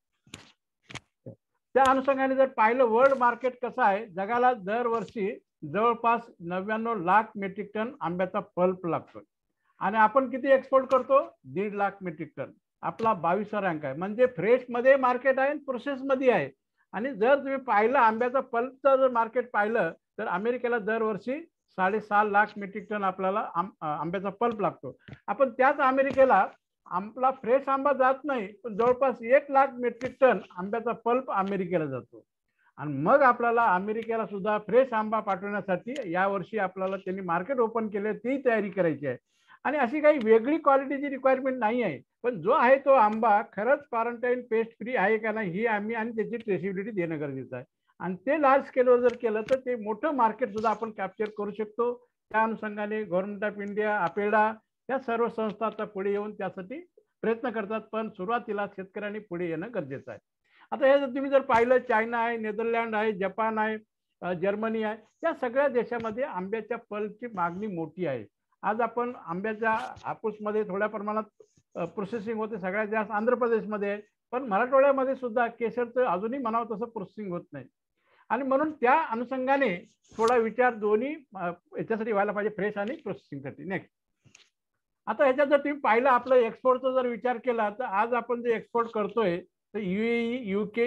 त्या अनुषंगाने जर पाहिलं वर्ल्ड मार्केट कसं आहे, जगाला दरवर्षी जवळपास 99 लाख मेट्रिक टन आंब्याचा पल्प लागतो. आणि आपण किती एक्सपोर्ट करतो? 1.5 लाख मेट्रिक टन. आपला 22वा रँक आहे. म्हणजे फ्रेश मध्ये मार्केट आहे, प्रोसेस मध्ये आहे. आणि जर तुम्ही पाहिलं आंब्याचा पल्पचं जर मार्केट पाहिलं तर अमेरिकेला दरवर्षी 6.5 लाख मेट्रिक टन आपल्याला आंब्याचा पल्प लागतो. आपण त्याच अमेरिकेला आपला फ्रेश आंबा जात नाही, पण जवळपास 1 लाख मेट्रिक टन आंब्याचा पल्प अमेरिकेला जातो. आणि मग आपल्याला अमेरिकेला सुद्धा फ्रेश आंबा पाठवण्यासाठी यावर्षी आपल्याला त्यांनी मार्केट ओपन केले, ती तयारी करायची आहे. आणि अशी काही वेगळी क्वालिटीची रिक्वायरमेंट नाही आहे, पण जो आहे तो आंबा खरंच क्वारंटाईन पेस्ट फ्री आहे का नाही ही आम्ही आणि त्याची ट्रेसिबिलिटी देणं गरजेचं आहे. आणि ते लार्ज स्केलवर जर केलं तर ते मोठं मार्केट सुद्धा आपण कॅप्चर करू शकतो. त्या अनुषंगाने गव्हर्नमेंट ऑफ इंडिया, अपेडा या सर्व संस्था आता पुढे येऊन त्यासाठी प्रयत्न करतात. पण सुरुवातीला शेतकऱ्यांनी पुढे येणं गरजेचं आहे. आता हे जर तुम्ही जर पाहिलं, चायना आहे, नेदरलँड आहे, जपान आहे, जर्मनी आहे, या सगळ्या देशामध्ये आंब्याच्या पल्पची मागणी मोठी आहे. आज आपण आंब्याच्या हापूसमध्ये थोड्या प्रमाणात प्रोसेसिंग होते, सगळ्यात जास्त आंध्र प्रदेशमध्ये आहे. पण मराठवाड्यामध्ये सुद्धा केशरचं अजूनही म्हणावं तसं प्रोसेसिंग होत नाही. आणि म्हणून त्या अनुषंगाने थोडा विचार दोन्ही याच्यासाठी व्हायला पाहिजे, फ्रेश आणि प्रोसेसिंगसाठी. नेक्स्ट. आता ह्याच्यात जर तुम्ही पाहिलं आपलं एक्सपोर्टचा जर विचार केला तर आज आपण जे एक्सपोर्ट करतोय तर UAE, UK,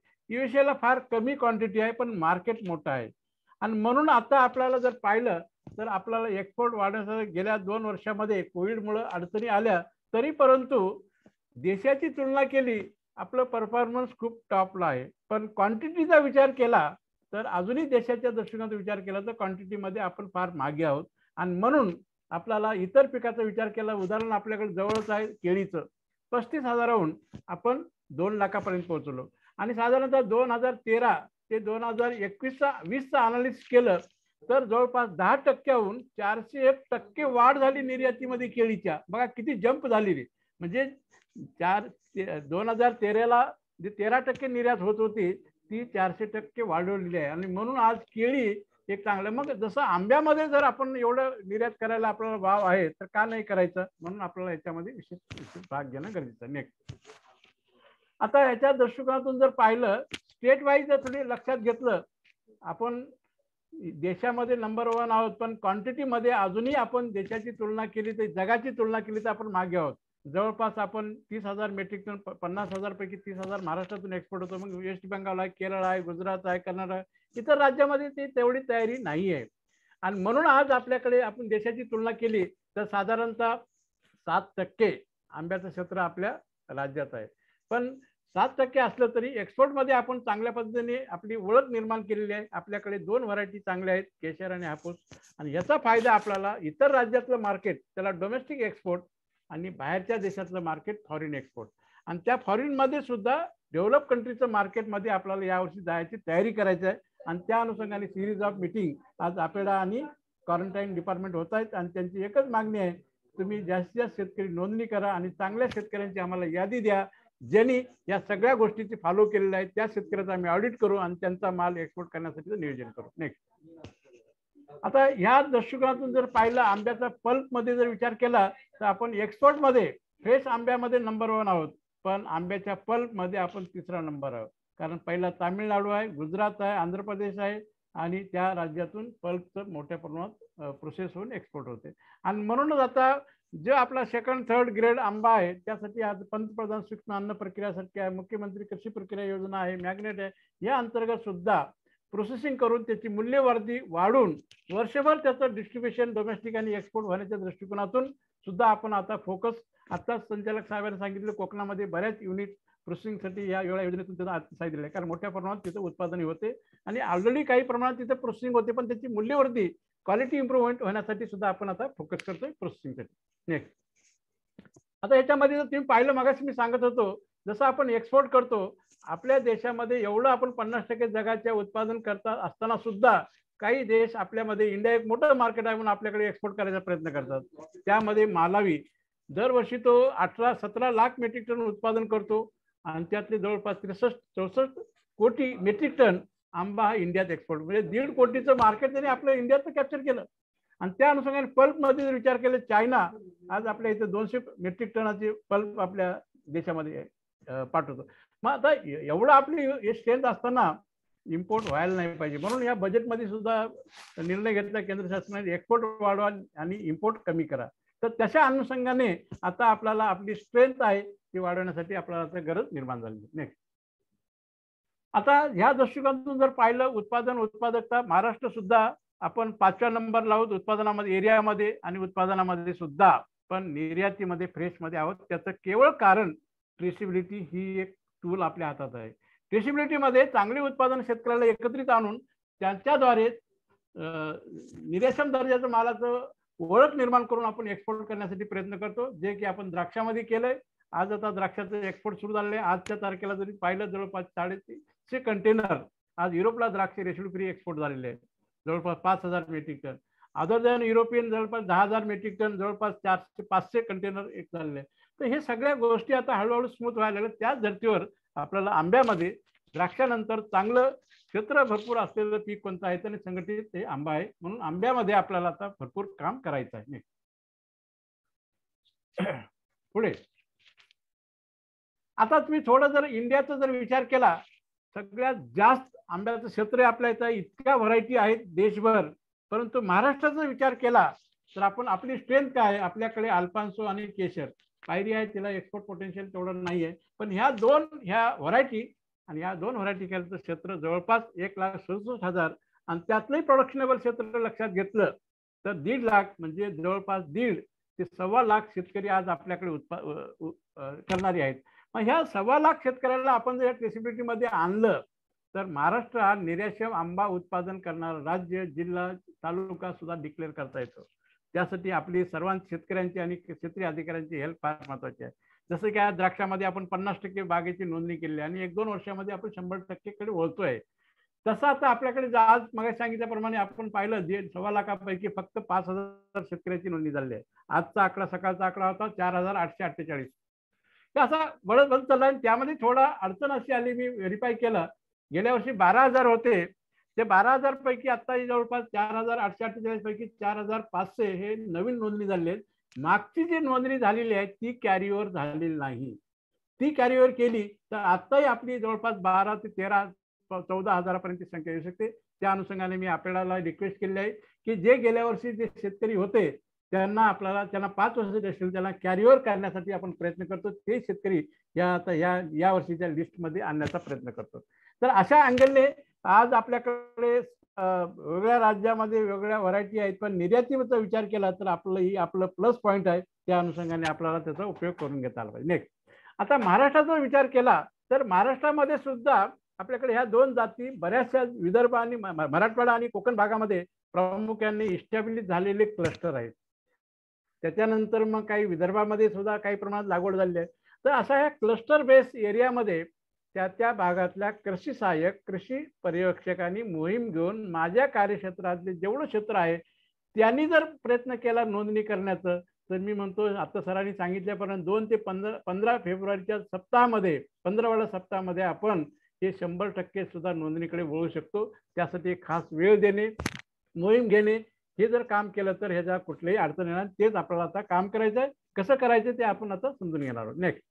USA ला फार कमी क्वांटिटी आहे, पण मार्केट मोठं आहे. आणि म्हणून आता आपल्याला जर पाहिलं तर आपल्याला एक्सपोर्ट वाढण्यासाठी गेल्या 2 वर्षामध्ये कोविडमुळे अडचणी आल्या, तरी परंतु देशाची तुलना केली आपलं परफॉर्मन्स खूप टॉपला आहे. पण क्वांटिटीचा विचार केला तर अजूनही देशाच्या दृष्टिकोनातून विचार केला तर क्वांटिटीमध्ये आपण फार मागे आहोत. आणि म्हणून आपल्याला इतर पिकाचा विचार केला, उदाहरण आपल्याकडे जवळच आहे केळीचं, 35,000हून आपण 2 लाखापर्यंत पोहोचलो. आणि साधारणतः 2013 ते 2021-20चं अनालिसिस केलं तर जवळपास 10%हून 401% वाढ झाली निर्यातीमध्ये केळीच्या. बघा किती जंप झालेली. म्हणजे 2013ला जे 13% निर्यात होत होती ती 400% वाढवलेली आहे. आणि म्हणून आज केळी एक चांगलं, मग जसं आंब्यामध्ये जर आपण एवढं निर्यात करायला आपल्याला भाव आहे तर का नाही करायचं, म्हणून आपल्याला याच्यामध्ये विशेष भाग घेणं गरजेचं आहे. नेक्स्ट, आता याच्या दृष्टिकोनातून जर पाहिलं स्टेट वाईज जर थोडी लक्षात घेतलं, आपण देशामध्ये नंबर 1 आहोत, पण क्वांटिटीमध्ये अजूनही आपण देशाची तुलना केली तर जगाची तुलना केली तर आपण मागे आहोत. जवळपास आपण 30,000 मेट्रिक टन, 50,000 पैकी 30,000 महाराष्ट्रातून एक्सपोर्ट होतो. मग वेस्ट बेंगाल आहे, केरळ आहे, गुजरात आहे, कर्नाटक आहे, इतर राज्यामध्ये ती तेवढी तयारी नाही आहे. आणि म्हणून आज आपल्याकडे आपण देशाची तुलना केली तर साधारणतः 7% आंब्याचं क्षेत्र आपल्या राज्यात आहे. पण 7% असलं तरी एक्सपोर्टमध्ये आपण चांगल्या पद्धतीने आपली ओळख निर्माण केलेली आहे. आपल्याकडे 2 व्हरायटी चांगल्या आहेत, केशर आणि हापूस. आणि याचा फायदा आपल्याला इतर राज्यातलं मार्केट त्याला डोमेस्टिक एक्सपोर्ट आणि बाहेरच्या देशातलं मार्केट फॉरेन एक्सपोर्ट. आणि त्या फॉरेनमध्ये सुद्धा डेव्हलप कंट्रीचं मार्केटमध्ये आपल्याला यावर्षी जायची तयारी करायची आहे. आणि त्या अनुषंगाने सिरीज ऑफ मीटिंग आज अपेडा आणि क्वारंटाईन डिपार्टमेंट होत आहेत. आणि त्यांची एकच मागणी आहे, तुम्ही जास्तीत जास्त शेतकरी नोंदणी करा आणि चांगल्या शेतकऱ्यांची आम्हाला यादी द्या, ज्यांनी या सगळ्या गोष्टीची फॉलो केलेल्या आहेत. त्या शेतकऱ्याचा आम्ही ऑडिट करू आणि त्यांचा माल एक्सपोर्ट करण्यासाठी नियोजन करू. नेक्स्ट, आता ह्या दृष्टिकोनातून जर पाहिलं आंब्याचा पल्प मध्ये जर विचार केला तर आपण एक्सपोर्ट मध्ये फ्रेश आंब्यामध्ये नंबर 1 आहोत, पण आंब्याच्या पल्प मध्ये आपण 3रा नंबर आहोत. कारण पहिला तामिळनाडू आहे, गुजरात आहे, आंध्र प्रदेश आहे आणि त्या राज्यातून पल्पचं मोठ्या प्रमाणात प्रोसेस होऊन एक्सपोर्ट होते. आणि म्हणूनच आता जो आपला 2nd, 3rd ग्रेड आंबा आहे त्यासाठी आज पंतप्रधान सूक्ष्म अन्न प्रक्रियासाठी आहे, मुख्यमंत्री कृषी प्रक्रिया योजना आहे, मॅग्नेट आहे, या अंतर्गत सुद्धा प्रोसेसिंग करून त्याची मूल्यवर्धी वाढून वर्षभर त्याचं डिस्ट्रीब्युशन डोमेस्टिक आणि एक्सपोर्ट होण्याच्या दृष्टिकोनातून सुद्धा आपण आता फोकस, आताच संचालक साहेबांनी सांगितलं कोकणामध्ये बऱ्याच युनिट प्रोसेसिंगसाठी या एवढ्या योजनेतून त्याचा अतिशय दिला आहे. कारण मोठ्या प्रमाणात तिथं उत्पादन होते आणि ऑलरेडी काही प्रमाणात तिथे प्रोसेसिंग होते, पण त्याची मूल्यवर्धी क्वालिटी इम्प्रूव्हमेंट होण्यासाठी सुद्धा आपण आता फोकस करतोय प्रोसेसिंगसाठी. नेक्स्ट, आता याच्यामध्ये जर तुम्ही पाहिलं मगाशी मी सांगत होतो जसं आपण एक्सपोर्ट करतो आपल्या देशामध्ये एवढं आपण 50% जगाच्या उत्पादन करता असताना सुद्धा काही देश आपल्यामध्ये, इंडिया एक मोठं मार्केट आहे म्हणून आपल्याकडे एक्सपोर्ट करायचा प्रयत्न करतात. त्यामध्ये मालावी दरवर्षी तो 18-17 लाख मेट्रिक टन उत्पादन करतो आणि त्यातले जवळपास 63-64 कोटी मेट्रिक टन आंबा हा इंडियात एक्सपोर्ट, म्हणजे 1.5 कोटीचं मार्केट त्यांनी आपलं इंडियात कॅप्चर केलं. आणि त्या अनुषंगाने पल्प मध्ये जर विचार केला, चायना आज आपल्या इथे 200 मेट्रिक टनाची पल्प आपल्या देशामध्ये पाठवतो. मग आता एवढं आपली स्ट्रेंथ असताना इम्पोर्ट व्हायला नाही पाहिजे, म्हणून या बजेटमध्ये सुद्धा निर्णय घेतला केंद्र शासनाने, एक्सपोर्ट वाढवा आणि इम्पोर्ट कमी करा. तर तशा अनुषंगाने आता आपल्याला आपली स्ट्रेंथ आहे ती वाढवण्यासाठी आपल्याला आता गरज निर्माण झाली. नेक्स्ट, आता ह्या दृष्टिकोनातून जर पाहिलं उत्पादकता महाराष्ट्र सुद्धा आपण 5व्या नंबरला आहोत उत्पादनामध्ये, एरियामध्ये आणि उत्पादनामध्ये सुद्धा, पण निर्यातीमध्ये फ्रेशमध्ये आहोत. त्याचं केवळ कारण ट्रेसिबिलिटी ही एक टूल आपल्या हातात आहे. ट्रेसिबिलिटीमध्ये चांगले उत्पादन शेतकऱ्याला एकत्रित आणून त्यांच्याद्वारे निर्यात दर्जाचं मालाचं ओळख निर्माण करून आपण एक्सपोर्ट करण्यासाठी प्रयत्न करतो, जे की आपण द्राक्षामध्ये केलंय. आज आता द्राक्षाचं एक्सपोर्ट सुरू झालेलं आहे. आजच्या तारखेला जरी पाहिलं जवळपास 350 कंटेनर आज युरोपला द्राक्ष रेसिड फ्री एक्सपोर्ट झालेले आहेत, जवळपास 5,000 metric ton. Other than European जवळपास 10,000 मेट्रिक टन, जवळपास 400-500 कंटेनर एक झालेले आहेत. तर हे सगळ्या गोष्टी आता हळूहळू स्मूथ व्हायला लागल्या. त्याच धर्तीवर आपल्याला आंब्यामध्ये द्राक्षानंतर चांगलं क्षेत्र भरपूर असलेलं पीक कोणतं आहे आणि संघटित ते आंबा आहे, म्हणून आंब्यामध्ये आपल्याला आता भरपूर काम करायचं आहे. पुढे आता तुम्ही थोडं जर इंडियाचा जर विचार केला, सगळ्यात जास्त आंब्याचं क्षेत्र आपल्या इथं, इतक्या व्हरायटी आहेत देशभर, परंतु महाराष्ट्राचा विचार केला तर आपण आपली स्ट्रेंथ काय आहे, आपल्याकडे अल्फान्सो आणि केशर पायरी आहे, तिला एक्सपोर्ट पोटेन्शियल तेवढं नाही आहे. पण ह्या व्हरायटी आणि या 2 व्हरायटी केलं क्षेत्र जवळपास 1,67,000 आणि त्यातलंही प्रोडक्शनेबल क्षेत्र लक्षात घेतलं तर 1.5 लाख म्हणजे जवळपास 1.5 ते 1.25 लाख शेतकरी आज आपल्याकडे करणारे आहेत. मग ह्या 1.25 लाख शेतकऱ्याला आपण जर ट्रेसिबिलिटीमध्ये आणलं तर महाराष्ट्र हा निर्यातक्षम आंबा उत्पादन करणारा राज्य, जिल्हा, तालुका सुद्धा डिक्लेअर करता येतो. त्यासाठी आपली सर्वांची शेतकऱ्यांची आणि क्षेत्रीय अधिकाऱ्यांची हेल्प फार महत्वाची आहे. जसं की आज द्राक्षामध्ये आपण 50% बागेची नोंदणी केली आणि 1-2 वर्षामध्ये आपण 100% कडे वळतोय. तसं आता आपल्याकडे आज मग सांगितल्याप्रमाणे आपण पाहिलं जे 1.25 लाखापैकी फक्त 5,000 शेतकऱ्याची नोंदणी झाली आहे. आजचा आकडा, सकाळचा आकडा होता 4,848. असा बळत बदल चालला आहे. त्यामध्ये थोडा अडचण अशी आली, मी व्हेरीफाय केलं, गेल्या वर्षी 12,000 होते, ते 12,000 पैकी आता जवळपास 4,848 पैकी 4,500 हे नवीन नोंदणी झालेली आहेत. मागची जी नोंदणी झालेली आहे ती कॅरीओव्हर झालेली नाही. ती कॅरीओव्हर केली तर आताही आपली जवळपास 12 ते 13 14 हजारापर्यंत संख्या येऊ शकते. त्या अनुषंगाने मी आपल्याला रिक्वेस्ट केली आहे की जे गेल्या वर्षी जे शेतकरी होते त्यांना 5 वर्ष असेल त्याला कॅरीओव्हर करण्यासाठी आपण प्रयत्न करतो. ते शेतकरी या वर्षीच्या लिस्टमध्ये आणण्याचा प्रयत्न करतो. तर अशा अँगलने आज आपल्याकडे वेगळ्या राज्यामध्ये वेगळ्या व्हरायटी आहेत, पण निर्यातीचा विचार केला तर आपलं प्लस पॉईंट आहे. त्या अनुषंगाने आपल्याला त्याचा उपयोग करून घेता आला पाहिजे. नेक्स्ट, आता महाराष्ट्राचा विचार केला तर महाराष्ट्रामध्ये सुद्धा आपल्याकडे ह्या 2 जाती बऱ्याचशा विदर्भ आणि मराठवाडा आणि कोकण भागामध्ये प्रामुख्याने इस्टॅब्लिश झालेले क्लस्टर आहेत. त्याच्यानंतर मग काही विदर्भामध्ये सुद्धा काही प्रमाणात लागवड झालेली आहे. तर अशा ह्या क्लस्टर बेस एरियामध्ये त्या भागातल्या कृषी सहाय्यक, कृषी पर्यवेक्षकांनी मोहीम घेऊन माझ्या कार्यक्षेत्रातले जेवढं क्षेत्र आहे त्यांनी जर प्रयत्न केला नोंदणी करण्याचं, तर मी म्हणतो आता सरांनी सांगितल्यापर्यंत 2 ते 15 फेब्रुवारीच्या सप्ताहामध्ये, 15व्या सप्ताहामध्ये आपण हे 100% सुद्धा नोंदणीकडे वळू शकतो. त्यासाठी खास वेळ देणे, मोहीम घेणे, हे जर काम केलं तर ह्याच्या कुठल्याही अडचण येणार. तेच आपल्याला आता काम करायचं आहे. कसं करायचं ते आपण आता समजून घेणार आहोत. नेक्स्ट,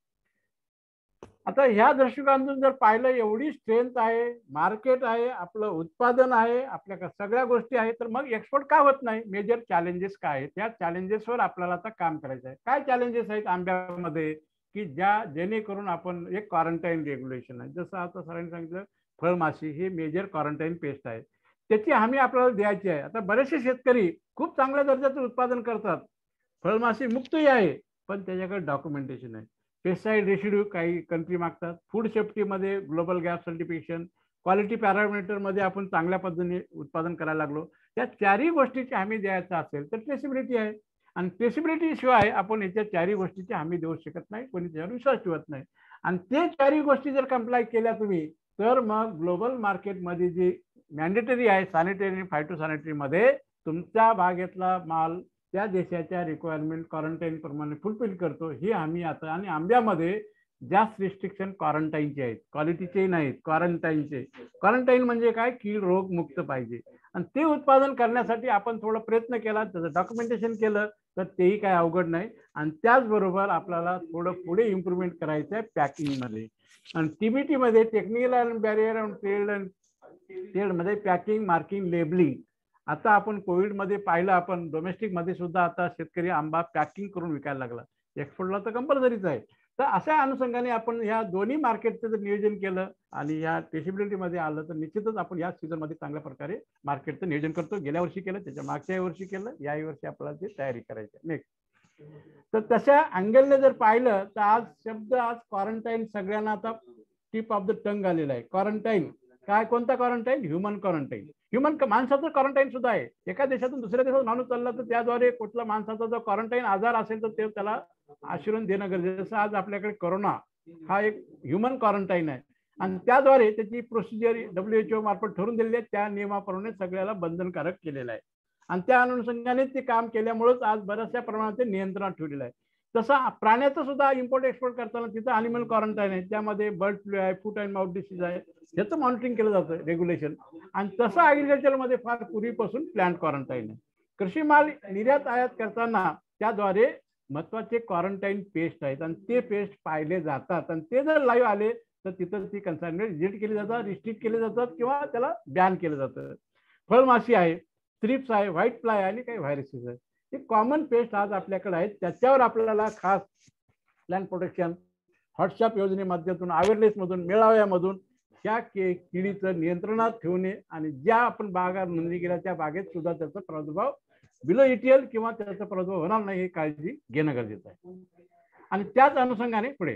आता ह्या दृष्टिकोनातून जर पाहिलं, एवढी स्ट्रेंथ आहे, मार्केट आहे, आपलं उत्पादन आहे, आपल्याकडे सगळ्या गोष्टी आहेत, तर मग एक्सपोर्ट का होत नाही? मेजर चॅलेंजेस काय आहेत? त्या चॅलेंजेसवर आपल्याला आता काम करायचं आहे. काय चॅलेंजेस आहेत आंब्यामध्ये की जेणेकरून आपण एक क्वारंटाईन रेग्युलेशन आहे. जसं आता सरांनी सांगितलं, फळमाशी हे मेजर क्वारंटाईन पेस्ट आहे, त्याची हमी आपल्याला द्यायची आहे. आता बरेचसे शेतकरी खूप चांगल्या दर्जाचं उत्पादन करतात, फळमाशी मुक्तही आहे, पण त्याच्याकडे डॉक्युमेंटेशन आहे. पेस्टिसाइड रेसिड्यू काही कंट्री मागतात. फूड सेफ्टीमध्ये ग्लोबल गॅप सर्टिफिकेशन, क्वालिटी पॅरामीटरमध्ये आपण चांगल्या पद्धतीने उत्पादन करायला लागलो. या 4ही गोष्टीची हमी द्यायचा असेल तर ट्रेसिबिलिटी आहे. आणि ट्रेसिबिलिटी शिवाय आपण याच्या 4ही गोष्टीची हमी देऊ शकत नाही, कोणी त्याच्यावर विश्वास ठेवत नाही. आणि ते 4ही गोष्टी जर कंप्लाय केल्या तुम्ही, तर मग ग्लोबल मार्केटमध्ये जी मॅन्डेटरी आहे सॅनिटरी आणि फायटोसॅनिटरीमध्ये तुमच्या बागेतला माल त्या देशाच्या रिक्वायरमेंट क्वारंटाईन प्रमाणे फुलफिल करतो. ही आम्ही आता, आणि आंब्यामध्ये जास्त रिस्ट्रिक्शन क्वारंटाईनचे आहेत, क्वालिटीचे नाहीत, क्वारंटाईनचे. क्वारंटाईन म्हणजे काय? कीड रोग मुक्त पाहिजे. आणि ते उत्पादन करण्यासाठी आपण थोडा प्रयत्न केला, त्याचं डॉक्युमेंटेशन केलं तर तेही काय अवघड नाही. आणि त्याचबरोबर आपल्याला थोडं पुढे इम्प्रूव्हमेंट करायचं आहे पॅकिंगमध्ये. आणि TBT मध्ये टेक्निकल अँड बॅरियर अँड ट्रेडमध्ये पॅकिंग, मार्किंग, लेबलिंग. आता आपण कोविडमध्ये पाहिलं, आपण डोमेस्टिकमध्ये सुद्धा आता शेतकरी आंबा पॅकिंग करून विकायला लागला. एक्सपोर्टला तर कंपल्सरीच आहे. तर अशा अनुषंगाने आपण ह्या दोन्ही मार्केटचं जर नियोजन केलं आणि या ट्रेसिबिलिटीमध्ये आलं तर निश्चितच आपण या सीझनमध्ये चांगल्या प्रकारे मार्केटचं नियोजन करतो. गेल्या वर्षी केलं, त्याच्या मागच्या वर्षी केलं, याही वर्षी आपल्याला ते तयारी करायची आहे. नेक्स्ट, तर तशा अँगलने जर पाहिलं तर आज क्वारंटाईन सगळ्यांना आता टिप ऑफ द टंग आलेला आहे. क्वारंटाईन काय? कोणता क्वारंटाईन? Human quarantine. माणसाचं क्वारंटाईन सुद्धा आहे. एका देशातून दुसऱ्या देशात माणूस चालला तर त्याद्वारे कुठला माणसाचा जो क्वारंटाईन आजार असेल तर ते त्याला आश्रय देणं गरजेचं. जसं आज आपल्याकडे कोरोना हा एक ह्युमन क्वारंटाईन आहे आणि त्याद्वारे त्याची प्रोसिजर WHO मार्फत ठरवून दिलेली आहे. त्या नियमाप्रमाणे सगळ्याला बंधनकारक केलेलं आहे आणि त्या अनुषंगाने ते काम केल्यामुळेच आज बऱ्याचशा प्रमाणात ते नियंत्रणात ठेवलेलं आहे. तसं प्राण्याचं सुद्धा इम्पोर्ट एक्सपोर्ट करताना तिथं अॅनिमल क्वारंटाईन आहे, त्यामध्ये बर्ड फ्लू आहे, फूट अँड माउथ डिसीज आहे, ह्याचं मॉनिटरिंग केलं जातं रेग्युलेशन. आणि तसं ॲग्रिकल्चरमध्ये फार पूर्वीपासून प्लांट क्वारंटाईन आहे. कृषी माल निर्यात आयात करताना त्याद्वारे महत्वाचे क्वारंटाईन पेस्ट आहेत आणि ते पेस्ट पाहिले जातात आणि ते जर लाईव्ह आले तर तिथं ती कन्साइनमेंट रिजेक्ट केली जातात, रिस्ट्रिक्ट केले जातात किंवा त्याला बॅन केलं जातं. फळमाशी आहे, थ्रिप्स आहे, व्हाईट फ्लाय आणि काही व्हायरसेस आहेत. हे कॉमन पेस्ट आज आपल्याकडे आहेत. त्याच्यावर आपल्याला खास प्लॅन प्रोटेक्शन, व्हॉट्सअप योजनेमाध्यमातून, अवेअरनेस मधून, मेळाव्यामधून ह्या किडीचं नियंत्रणात ठेवणे आणि ज्या आपण बागा नोंदणी केल्या त्या बागेत सुद्धा त्याचा प्रादुर्भाव बिलो इटियल किंवा त्याचा प्रादुर्भाव होणार नाही ही काळजी घेणं गरजेचं आहे. आणि त्याच अनुषंगाने पुढे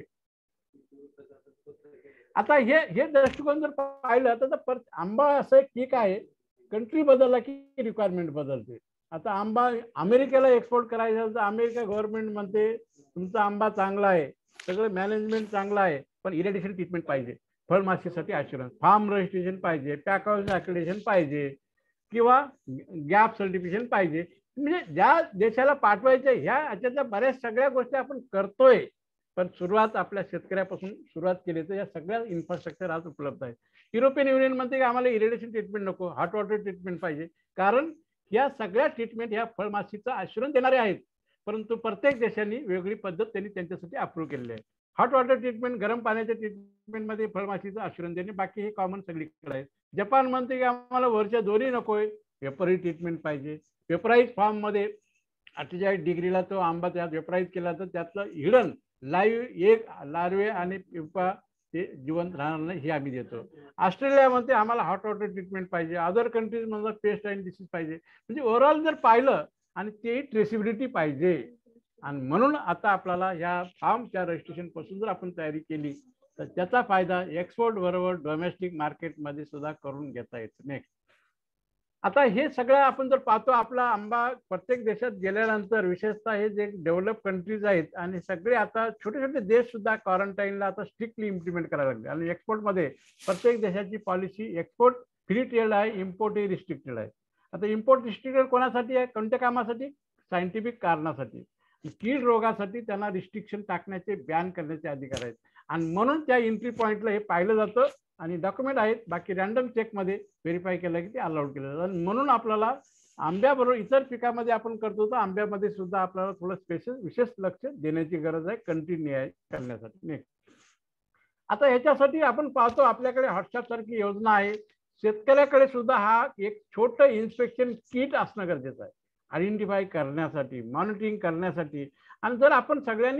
आता हे दृष्टिकोन जर पाहिलं तर आंबा असं एक पीक आहे, कंट्री बदलला की रिक्वायरमेंट बदलते. आता आंबा अमेरिकेला एक्सपोर्ट करायचा तर अमेरिका गव्हर्नमेंट म्हणते तुमचा आंबा चांगला आहे, सगळं मॅनेजमेंट चांगलं आहे, पण इरिटेशन ट्रीटमेंट पाहिजे, फळमाशीसाठी ॲश्युरन्स, फार्म रजिस्ट्रेशन पाहिजे, पॅक हाऊस ॲक्रेडिटेशन पाहिजे किंवा गॅप सर्टिफिकेशन पाहिजे. म्हणजे ज्या देशाला पाठवायचं ह्याच्यातल्या बऱ्याच सगळ्या गोष्टी आपण करतोय, पण सुरुवात आपल्या शेतकऱ्यापासून सुरुवात केली तर या सगळ्या इन्फ्रास्ट्रक्चर आज उपलब्ध आहे. युरोपियन युनियन म्हणते की आम्हाला इरिटेशन ट्रीटमेंट नको, हॉट वॉटर ट्रीटमेंट पाहिजे, कारण या सगळ्या ट्रीटमेंट ह्या फळमाशीचा आश्रय देणारे आहेत, परंतु प्रत्येक देशांनी वेगळी पद्धत त्यांनी त्यांच्यासाठी अप्रूव्ह केलेली आहे. हॉट वॉटर ट्रीटमेंट, गरम पाण्याच्या ट्रीटमेंटमध्ये फळमाशीचं आश्रय देणे, बाकी हे कॉमन सगळीकडे आहे. जपान म्हणते की आम्हाला वरच्या दोन्ही नकोय, वेपरी ट्रीटमेंट पाहिजे. वेपराईज फॉर्ममध्ये 48 डिग्रीला तो आंबा त्यात वेपराईज केला तर त्यातलं हिडन लाईव्ह एक लार्वे आणि पिंपा ते जिवंत राहणार नाही हे आम्ही देतो. ऑस्ट्रेलियामध्ये आम्हाला हॉट वॉटर ट्रीटमेंट पाहिजे, अदर कंट्रीज मध्ये पेस्ट अँड डिसीज पाहिजे. म्हणजे ओव्हरऑल जर पाहिलं आणि ते ट्रेसिबिलिटी पाहिजे, आणि म्हणून आता आपल्याला या फार्मच्या रजिस्ट्रेशन पासून जर आपण तयारी केली तर त्याचा फायदा एक्सपोर्ट बरोबर डोमेस्टिक मार्केटमध्ये सुद्धा करून घेता येतो. नेक्स्ट, आता हे सगळं आपण जर पाहतो, आपला आंबा प्रत्येक देशात गेल्यानंतर विशेषतः हे जे डेव्हलप कंट्रीज आहेत आणि सगळे आता छोटे छोटे देश सुद्धा क्वारंटाईनला आता स्ट्रिक्टली इम्प्लिमेंट करायला लागले. आणि एक्सपोर्टमध्ये प्रत्येक देशाची पॉलिसी एक्सपोर्ट फ्री ट्रेड आहे, इम्पोर्ट ही रिस्ट्रिक्टेड आहे. आता इम्पोर्ट रिस्ट्रिक्टेड कोणासाठी आहे, कोणत्या कामासाठी, सायंटिफिक कारणासाठी, कीड रोगासाठी त्यांना रिस्ट्रिक्शन टाकण्याचे, बॅन करण्याचे अधिकार आहेत. आणि म्हणून त्या एंट्री पॉईंटला हे पाहिलं जातं आणि डॉक्युमेंट आहेत, बाकी रॅन्डम चेकमध्ये व्हेरीफाय केलं की ते अलाउड केलं जातं. आणि म्हणून आपल्याला आंब्याबरोबर इतर पिकामध्ये आपण करतो तर आंब्यामध्ये सुद्धा आपल्याला थोडं विशेष लक्ष देण्याची गरज आहे कंटिन्यू करण्यासाठी. नेक्स्ट, आता ह्याच्यासाठी आपण पाहतो आपल्याकडे हॉटस्पॉट सारखी योजना आहे. शेतकऱ्याकडे सुद्धा हा एक छोटं इन्स्पेक्शन किट असणं गरजेचं आहे, आयडेंटिफाय करण्यासाठी, मॉनिटरिंग करण्यासाठी. आणि जर आपण सगळ्यांनी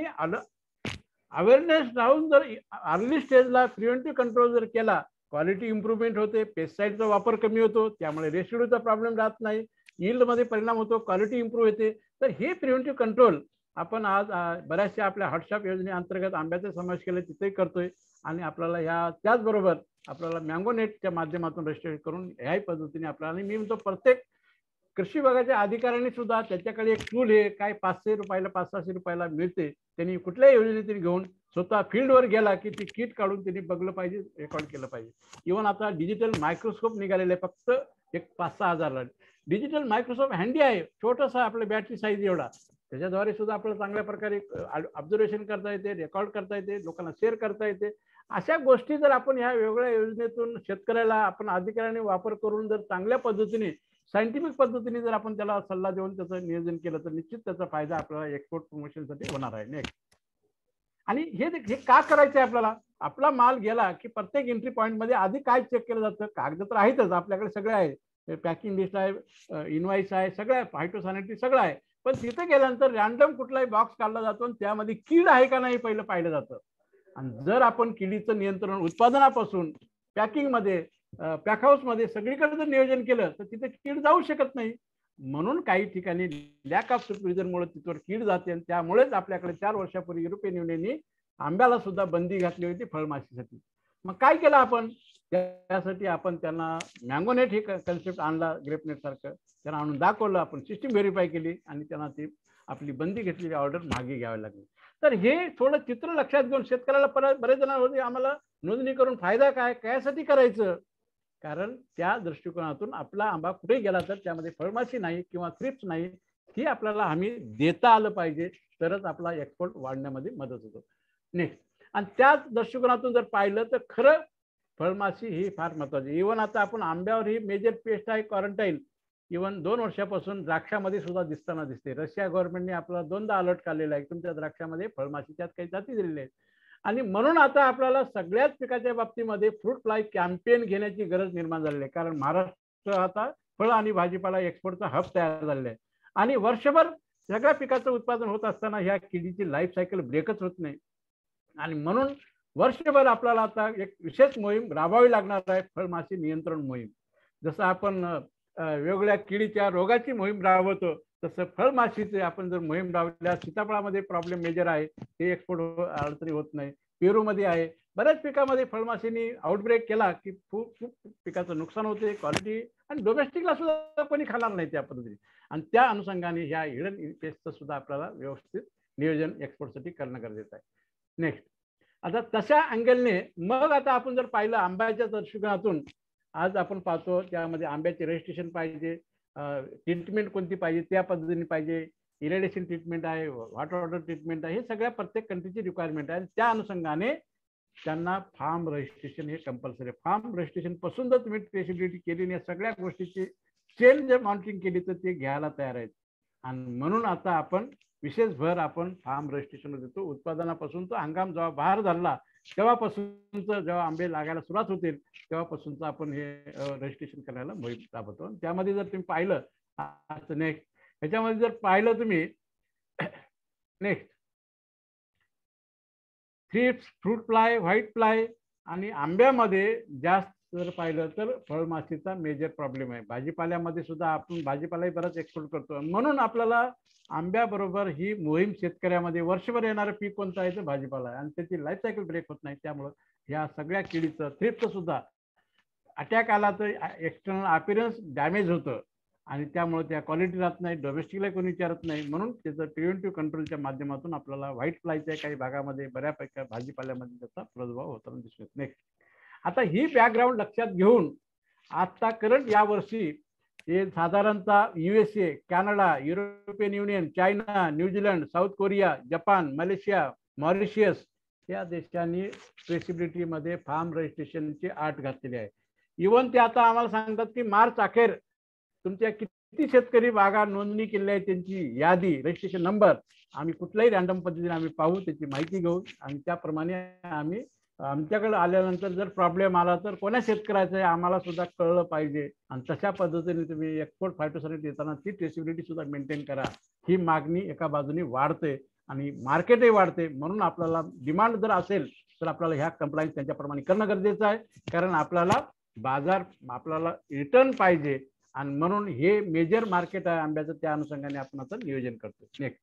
अवेअरनेस राहून जर अर्ली स्टेजला प्रिव्हेंटिव्ह कंट्रोल जर केला, क्वालिटी इम्प्रूव्हमेंट होते, पेस्टिसाइडचा वापर कमी होतो, त्यामुळे रेसिड्यूचा प्रॉब्लेम राहत नाही, यील्डमध्ये परिणाम होतो, क्वालिटी इम्प्रूव्ह होते. तर हे प्रिव्हेंटिव्ह कंट्रोल आपण आज बऱ्याचशा आपल्या हॉटस्पॉट योजनेअंतर्गत आंब्याचा समावेश केला तिथेही करतोय. आणि आपल्याला ह्या त्याचबरोबर आपल्याला मँगो नेटच्या माध्यमातून रजिस्ट्रेशन करून ह्याही पद्धतीने आपल्याला, मी म्हणतो प्रत्येक कृषी विभागाच्या अधिकाऱ्यांनी सुद्धा त्याच्याकडे एक टूल आहे, काय 500 रुपयाला 500 रुपयाला मिळते, त्यांनी कुठल्याही योजनेतून घेऊन स्वतः फील्डवर गेला की ती किट काढून त्यांनी बघलं पाहिजे, रेकॉर्ड केलं पाहिजे. इव्हन आता डिजिटल मायक्रोस्कोप निघालेले आहे, फक्त एक 5-6 हजारला. डिजिटल मायक्रोस्कोप हँडी आहे, छोटंसं आपलं बॅटरी साईज एवढा, त्याच्याद्वारे सुद्धा आपल्याला चांगल्या प्रकारे ऑब्झर्वेशन करता येते, रेकॉर्ड करता येते, लोकांना शेअर करता येते. अशा गोष्टी जर आपण ह्या वेगळ्या योजनेतून शेतकऱ्याला आपण अधिकाऱ्यांनी वापर करून जर चांगल्या पद्धतीने सायंटिफिक पद्धतीने जर आपण त्याला सल्ला देऊन त्याचं नियोजन केलं तर निश्चित त्याचा फायदा आपल्याला एक्सपोर्ट प्रमोशनसाठी होणार आहे. नेक्स्ट, आणि हे का करायचं आहे आपल्याला, आपला माल गेला की प्रत्येक एंट्री पॉईंटमध्ये आधी काय चेक केलं जातं, कागद तर आहेतच आपल्याकडे, सगळे आहे, पॅकिंग लिस्ट आहे, इनवाईस आहे, सगळं आहे, फायटोसॅनिटरी सगळं आहे, पण तिथे गेल्यानंतर रॅन्डम कुठलाही बॉक्स काढला जातो आणि त्यामध्ये कीड आहे का नाही पहिलं पाहिलं जातं. आणि जर आपण किडीचं नियंत्रण उत्पादनापासून पॅकिंगमध्ये, पॅक हाऊसमध्ये सगळीकडे जर नियोजन केलं तर तिथे कीड जाऊ शकत नाही. म्हणून काही ठिकाणी लॅक ऑफ सुपरविजनमुळे तिथवर कीड जाते आणि त्यामुळेच आपल्याकडे 4 वर्षापूर्वी युरोपियन युनियनने आंब्याला सुद्धा बंदी घातली होती फळमाशीसाठी. मग काय केलं आपण, त्यासाठी आपण त्यांना मँगोनेट हे कन्सेप्ट आणला, ग्रेपनेट सारखं त्यांना आणून दाखवलं, आपण सिस्टीम व्हेरीफाय केली आणि त्यांना ती आपली बंदी घेतलेली ऑर्डर मागे घ्यावी लागली. तर हे थोडं चित्र लक्षात घेऊन शेतकऱ्याला बरेच जण होते आम्हाला नोंदणी करून फायदा काय, कायसाठी करायचं, कारण त्या दृष्टिकोनातून आपला आंबा कुठे गेला तर त्यामध्ये फळमाशी नाही किंवा थ्रिप्स नाही, ही आपल्याला हमी देता आलं पाहिजे, तरच आपला एक्सपोर्ट वाढण्यामध्ये मदत होतो. नेक्स्ट, आणि त्याच दृष्टिकोनातून जर पाहिलं तर खरं फळमाशी ही फार महत्वाची. इव्हन आता आपण आंब्यावर ही मेजर पेस्ट आहे क्वारंटाईन, इव्हन 2 वर्षापासून द्राक्षामध्ये सुद्धा दिसताना दिसते. रशिया गव्हर्नमेंटने आपल्याला 2दा अलर्ट काढलेला आहे, तुमच्या द्राक्षामध्ये फळमाशीच्यात काही जाती दिलेल्या आहेत. आणि म्हणून आता आपल्याला सगळ्याच पिकाच्या बाबतीमध्ये फ्रूट फ्लाय कॅम्पेन घेण्याची गरज निर्माण झालेली आहे, कारण महाराष्ट्र आता फळ आणि भाजीपाला एक्सपोर्टचा हब तयार झालेला आहे. आणि वर्षभर सगळ्या पिकाचं उत्पादन होत असताना ह्या किडीची लाईफ सायकल ब्रेकच होत नाही. आणि म्हणून वर्षभर आपल्याला आता एक विशेष मोहीम राबवावी लागणार आहे, फळमाशी नियंत्रण मोहीम. जसं आपण वेगवेगळ्या किडीच्या रोगाची मोहीम राबवतो तसं फळमाशीचे आपण जर मोहीम राबवल्यास सीताफळामध्ये प्रॉब्लेम मेजर आहे, ते एक्सपोर्ट अडचणी होत नाही. पेरूमध्ये आहे, बऱ्याच पिकामध्ये फळमाशीने आउटब्रेक केला की खूप खूप पिकाचं नुकसान होते, क्वालिटी आणि डोमेस्टिकला सुद्धा कोणी खाणार नाही त्या पद्धतीने. आणि त्या अनुषंगाने ह्या हिडन पेस्टचं सुद्धा आपल्याला व्यवस्थित नियोजन एक्सपोर्टसाठी करणं गरजेचं आहे. नेक्स्ट, आता तशा अँगलने मग आता आपण जर पाहिलं आंब्याच्या दृष्टिकोनातून, आज आपण पाहतो त्यामध्ये आंब्याचे रजिस्ट्रेशन पाहिजे, ट्रीटमेंट कोणती पाहिजे त्या पद्धतीने पाहिजे, इरिडेशन ट्रीटमेंट आहे, वॉटर वॉटर ट्रीटमेंट आहे, हे सगळ्या प्रत्येक कंट्रीची रिक्वायरमेंट आहे. त्या अनुषंगाने त्यांना फार्म रजिस्ट्रेशन हे कंपल्सरी आहे. फार्म रजिस्ट्रेशन पासून जर तुम्ही ट्रेसिबिलिटी केली, या सगळ्या गोष्टीची चेन जर मॉनिटरिंग केली तर ते घ्यायला तयार आहेत. आणि म्हणून आता आपण विशेष भर आपण फार्म रजिस्ट्रेशन देतो. उत्पादनापासून तो हंगाम जेव्हा बाहेर झाला तेव्हापासूनच, जेव्हा आंबे लागायला सुरुवात होतील तेव्हापासूनच आपण हे रजिस्ट्रेशन करायला मोहीम राबवतो. त्यामध्ये जर तुम्ही पाहिलं नेक्स्ट, ह्याच्यामध्ये जर पाहिलं तुम्ही next, thrips, fruit fly, white fly आणि आंब्यामध्ये जास्त जर पाहिलं तर फळमाशीचा मेजर प्रॉब्लेम आहे. भाजीपाल्यामध्ये सुद्धा आपण भाजीपालाही बराच एक्सपोर्ट करतो. म्हणून आपल्याला आंब्याबरोबर ही मोहीम शेतकऱ्यामध्ये वर्षभर येणारं पीक कोणतं आहे तर भाजीपाला आहे आणि त्याची लाईफ सायकल ब्रेक होत नाही. त्यामुळं या सगळ्या किडीचं, थ्रिप्सचं सुद्धा अटॅक आला तर एक्सटर्नल अपीरन्स डॅमेज होतं आणि त्यामुळे त्या क्वालिटी राहत नाही, डोमेस्टिकला कोणी विचारत नाही. म्हणून त्याचं प्रिव्हेंटिव्ह कंट्रोलच्या माध्यमातून आपल्याला व्हाईट फ्लायच्या काही भागामध्ये बऱ्यापैकी भाजीपाल्यामध्ये त्याचा प्रादुर्भाव होताना दिसतो. नेक्स्ट, आता ही बॅकग्राऊंड लक्षात घेऊन आता करंट या वर्षी हे साधारणतः USA, Canada, European Union, China, New Zealand, South Korea, Japan, Malaysia, Mauritius या देशांनी ट्रेसिबिलिटीमध्ये फार्म रजिस्ट्रेशनची अट घातलेली आहे. इव्हन ते आता आम्हाला सांगतात की मार्च अखेर तुमच्या किती शेतकरी बागा नोंदणी केलेल्या आहे त्यांची यादी, रजिस्ट्रेशन नंबर आम्ही कुठल्याही रॅन्डम पद्धतीने आम्ही पाहू, त्याची माहिती घेऊ आणि त्याप्रमाणे आम्ही आमच्याकडे आल्यानंतर जर प्रॉब्लेम आला तर कोणा शेतकऱ्याचं आहे आम्हाला सुद्धा कळलं पाहिजे. आणि तशा पद्धतीने तुम्ही एक्सपोर्ट फायटोसॅनिटरी देताना ती ट्रेसिबिलिटी सुद्धा मेंटेन करा. ही मागणी एका बाजूने वाढते आणि मार्केटही वाढते. म्हणून आपल्याला डिमांड जर असेल तर आपल्याला ह्या कंप्लायन्स त्यांच्याप्रमाणे करणं गरजेचं आहे, कारण आपल्याला बाजार, आपल्याला रिटर्न पाहिजे. आणि म्हणून हे मेजर मार्केट आहे आंब्याचं, त्या अनुषंगाने आपण आता नियोजन करतो. नेक्स्ट,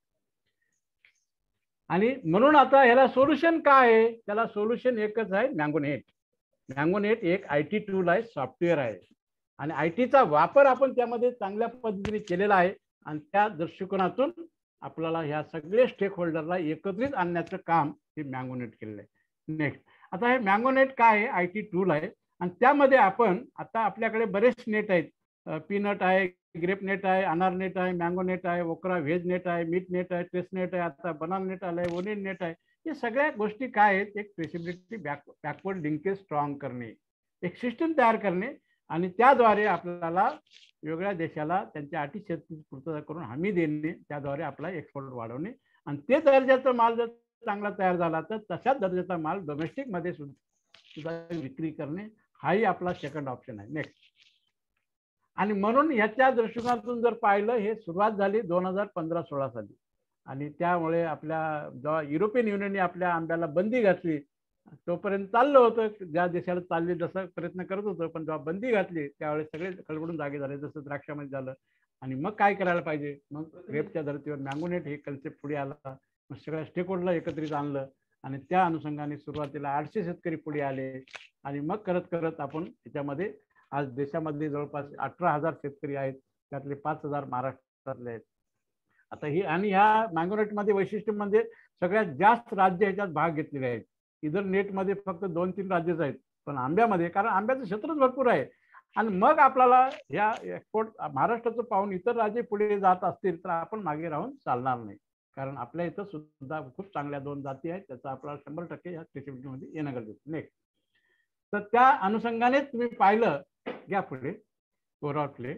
आणि म्हणून आता ह्याला सोल्युशन काय आहे, त्याला सोल्युशन एकच आहे, मँगोनेट. मँगोनेट एक IT टूल आहे, सॉफ्टवेअर आहे आणि ITचा वापर आपण त्यामध्ये चांगल्या पद्धतीने केलेला आहे. आणि त्या दृष्टिकोनातून आपल्याला ह्या सगळे स्टेक होल्डरला एकत्रित आणण्याचं काम हे मँगोनेट केलेलं आहे. नेक्स्ट, आता हे मँगोनेट काय आहे, IT टूल आहे आणि त्यामध्ये आपण आता आपल्याकडे बरेच नेट आहेत. पीनट आहे, ग्रेप नेट आहे, अनार नेट आहे, मँगो नेट आहे, ओकरा व्हेज नेट आहे, मीट नेट आहे, ट्रेस नेट आहे, आता बनाना नेट आलाय, ओनियन नेट आहे. हे सगळ्या गोष्टी काय आहेत, एक ट्रेसिबिलिटी बॅकवर्ड लिंकेज स्ट्रॉंग करणे, एक सिस्टम तयार करणे आणि त्याद्वारे आपल्याला वेगळ्या देशाला त्यांच्या अटी शेतीची पूर्तता करून हमी देणे, त्याद्वारे आपला एक्सपोर्ट वाढवणे आणि ते दर्जाचा माल जर चांगला तयार झाला तर तशाच दर्जाचा माल डोमेस्टिक मध्ये सुद्धा विक्री करणे हाही आपला सेकंड ऑप्शन आहे. नेक्स्ट, आणि म्हणून ह्याच्या दृष्टिकोनातून जर पाहिलं, हे सुरुवात झाली 2015-16 साली आणि त्यामुळे आपल्या जेव्हा युरोपियन युनियनने आपल्या आंब्याला बंदी घातली तोपर्यंत चाललं होतं, ज्या देशाला चालले जसं प्रयत्न करत होतं, पण जेव्हा बंदी घातली त्यावेळेस सगळे खळबळून जागे झाले, जसं द्राक्षामध्ये झालं. आणि मग काय करायला पाहिजे, मग ग्रेपच्या धर्तीवर मँगोनेट हे कन्सेप्ट पुढे आला, मग सगळ्या स्टेक होल्डरला एकत्रित आणलं आणि त्या अनुषंगाने सुरुवातीला 800 शेतकरी पुढे आले आणि मग करत करत आपण त्याच्यामध्ये आज देशामध्ये जवळपास 18,000 शेतकरी आहेत, त्यातले 5,000 महाराष्ट्रातले आहेत. आता ही आणि ह्या मँगोनेटमध्ये वैशिष्ट्य म्हणजे सगळ्यात जास्त राज्य ह्याच्यात भाग घेतलेले आहेत. इतर नेटमध्ये फक्त 2-3 राज्यच आहेत, पण आंब्यामध्ये, कारण आंब्याचं क्षेत्रच भरपूर आहे आणि मग आपल्याला ह्या एक्सपोर्ट महाराष्ट्राचं पाहून इतर राज्य पुढे जात असतील तर आपण मागे राहून चालणार नाही, कारण आपल्या इथं सुद्धा खूप चांगल्या 2 जाती आहेत, त्याचा आपल्याला 100% ह्या ट्रेसिबिलिटीमध्ये येणं गरजेचं. नेक्स्ट, तर त्या अनुषंगाने तुम्ही पाहिलं, घ्या पुढे ओव्हरऑल.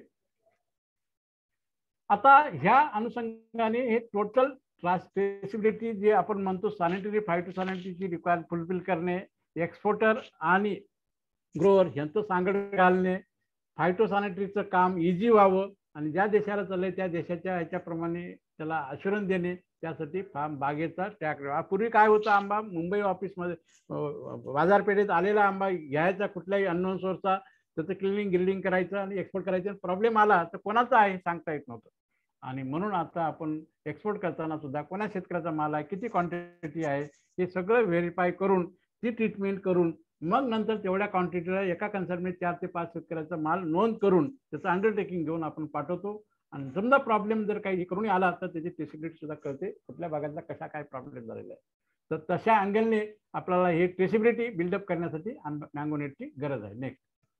आता ह्या अनुषंगाने हे टोटल ट्रेसिबिलिटी जे आपण म्हणतो सॅनिटरी फायटोसॅनिटरीची रिक्वायरमेंट फुलफिल करणे, एक्सपोर्टर आणि ग्रोअर यांचं सांगड घालणे, फायटोसॅनिटरीचं काम इझी व्हावं आणि ज्या देशाला चाललंय त्या देशाच्या ह्याच्याप्रमाणे त्याला अश्युरन्स देणे, त्यासाठी फार्म बागेचा टॅग. पूर्वी काय होतं, आंबा मुंबई ऑफिसमध्ये बाजारपेठेत आलेला आंबा घ्यायचा कुठल्याही अननोन सोर्सचा, त्याचं क्लिनिंग ग्रेडिंग करायचं आणि एक्सपोर्ट करायचं. प्रॉब्लेम आला तर कोणाचा आहे सांगता येत नव्हतं. आणि म्हणून आता आपण एक्सपोर्ट करताना सुद्धा कोणा शेतकऱ्याचा माल आहे, किती क्वांटिटी आहे, हे सगळं व्हेरीफाय करून ती ट्रीटमेंट करून मग नंतर तेवढ्या क्वांटिटीला एका कन्सर्नमध्ये 4 ते 5 शेतकऱ्याचा माल नोंद करून त्याचं अंडरटेकिंग घेऊन आपण पाठवतो. आणि समजा प्रॉब्लेम जर काही करून आला तर त्याची ट्रेसिबिलिटी सुद्धा कळते, कुठल्या भागातला कशा काय प्रॉब्लेम झालेला आहे. तर तशा अँगलने आपल्याला हे ट्रेसिबिलिटी बिल्डअप करण्यासाठी मँगोनेटची गरज आहे. नेक्स्ट.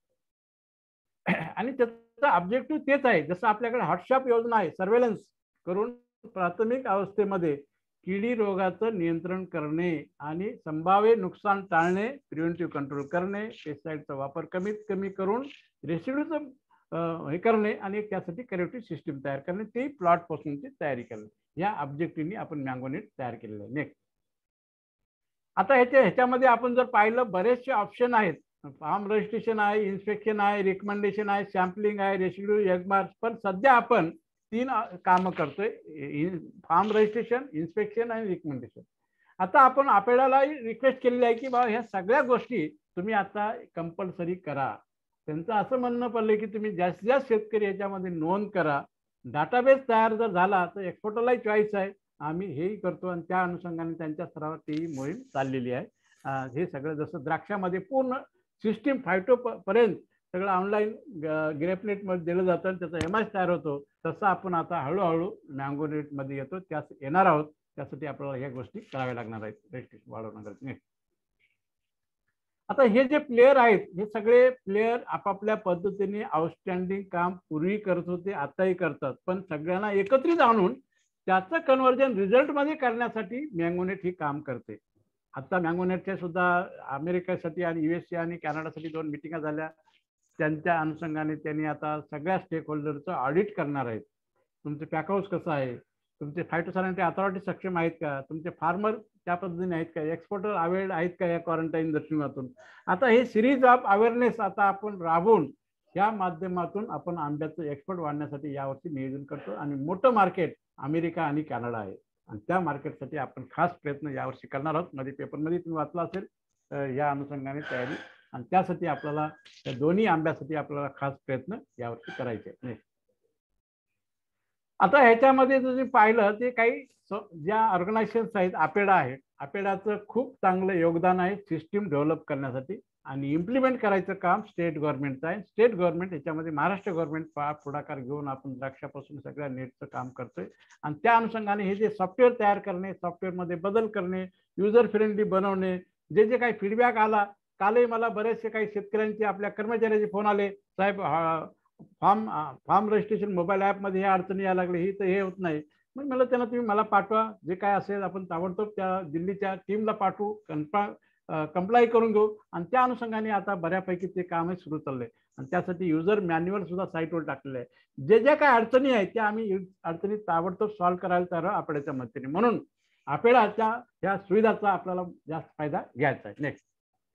आणि त्याचा ऑब्जेक्टिव्ह तेच आहे, जसं आपल्याकडे हॉटशॉप योजना आहे, सर्वेलन्स करून प्राथमिक अवस्थेमध्ये किडी रोगाचं नियंत्रण करणे आणि संभाव्य नुकसान टाळणे, प्रिव्हेंटिव्ह कंट्रोल करणे, पेस्टिसाइडचा वापर कमीत कमी करून रेसिड्यूचं हे करणे आणि त्यासाठी करेक्टिव्ह सिस्टीम तयार करणे, ते प्लॉट पासूनची तयारी करणे, या ऑब्जेक्टिव्हनी आपण मँगोनेट तयार केलेलं आहे. नेक्स्ट. आता ह्याच्यामध्ये आपण जर पाहिलं बरेचसे ऑप्शन आहेत. फार्म रजिस्ट्रेशन आहे, इन्स्पेक्शन आहे, रिकमेंडेशन आहे, सॅम्पलिंग आहे, रेसिड्यू एगमार्क्स. पण सध्या आपण 3 कामं करतोय, फार्म रजिस्ट्रेशन, इन्स्पेक्शन आणि रिकमेंडेशन. आता आपण आपल्याला रिक्वेस्ट केलेली आहे की बाबा ह्या सगळ्या गोष्टी तुम्ही आता कंपल्सरी करा. त्यांचं असं म्हणणं पडलं की तुम्ही जास्तीत जास्त शेतकरी याच्यामध्ये नोंद करा. डाटाबेस तयार जर झाला तर एक्सपोर्टरलाही चॉईस आहे, आम्ही हेही करतो आणि त्या अनुषंगाने त्यांच्या स्तरावर ती मोहीम चाललेली आहे. हे सगळं जसं द्राक्षामध्ये पूर्ण सिस्टीम फायटो पर्यंत सगळं ऑनलाईन ग्रेपनेटमध्ये दिलं जातं आणि त्याचा MIS तयार होतो, तसं आपण आता हळूहळू मँगोनेटमध्ये येतो, त्यास येणार आहोत. त्यासाठी आपल्याला ह्या गोष्टी कराव्या लागणार आहेत, रजिस्ट्रेशन वाढवण्याकरता. आता हे जे प्लेयर आहेत, हे सगळे प्लेयर आपापल्या पद्धतीने आउटस्टँडिंग काम पूर्वी करत होते, आताही करतात. पण सगळ्यांना एकत्रित आणून त्याचं कन्व्हर्जन रिझल्टमध्ये करण्यासाठी मँगोनेट ही काम करते. आता मँगोनेटच्या सुद्धा अमेरिकेसाठी आणि USA आणि कॅनडासाठी 2 मिटिंगा झाल्या. त्यांच्या अनुषंगाने त्यांनी आता सगळ्या स्टेक होल्डरचं ऑडिट करणार आहेत. तुमचे पॅकहाऊस कसं आहे, तुमचे फायटोसॅनिटरी अथॉरिटी सक्षम आहेत का, तुमचे फार्मर त्या पद्धतीने आहेत का, एक्सपोर्टर अवेअर्ड आहेत का या क्वारंटाईन दृष्टिकोनातून. आता हे सिरीज ऑफ अवेअरनेस आता आपण राबवून या माध्यमातून आपण आंब्याचं एक्सपोर्ट वाढण्यासाठी यावर्षी नियोजन करतो. आणि मोठं मार्केट अमेरिका आणि कॅनडा आहे आणि त्या मार्केटसाठी आपण खास प्रयत्न यावर्षी करणार आहोत. मध्ये पेपरमध्ये तुम्ही वाचला असेल या अनुषंगाने तयारी, आणि त्यासाठी आपल्याला त्या दोन्ही आंब्यासाठी आपल्याला खास प्रयत्न यावर्षी करायचे. आता ह्याच्यामध्ये जर पाहिलं ते काही ज्या ऑर्गनायझेशन्स आहेत, APEDA आहे, APEDAचं खूप चांगलं योगदान आहे सिस्टीम डेव्हलप करण्यासाठी. आणि इम्प्लिमेंट करायचं काम स्टेट गव्हर्नमेंटचं आहे. स्टेट गव्हर्नमेंट याच्यामध्ये महाराष्ट्र गव्हर्नमेंट पुढाकार घेऊन आपण द्राक्षापासून सगळ्या नेटचं काम करतोय. आणि त्या अनुषंगाने हे जे सॉफ्टवेअर तयार करणे, सॉफ्टवेअरमध्ये बदल करणे, युजर फ्रेंडली बनवणे, जे काही फीडबॅक आला, कालही मला बरेचसे काही शेतकऱ्यांचे आपल्या कर्मचाऱ्याचे फोन आले, साहेब फार्म रजिस्ट्रेशन मोबाईल ॲपमध्ये ह्या अडचणी यायला लागली, ही तर हे होत नाही. मग मला त्यांना तुम्ही मला पाठवा, जे काय असेल आपण ताबडतोब त्या दिल्लीच्या टीमला पाठवू, कंप्लाय करून घेऊ. आणि त्या अनुषंगाने आता बऱ्यापैकी ते कामही सुरू चाललंय. आणि त्यासाठी युजर मॅन्युअल सुद्धा साईटवर टाकलेलं आहे. जे काय अडचणी आहेत त्या आम्ही अडचणी ताबडतोब सॉल्व्ह करायला तयार आहोत APEDAच्या मदतीने. म्हणून APEDAच्या या सुविधाचा आपल्याला जास्त फायदा घ्यायचा आहे. नेक्स्ट.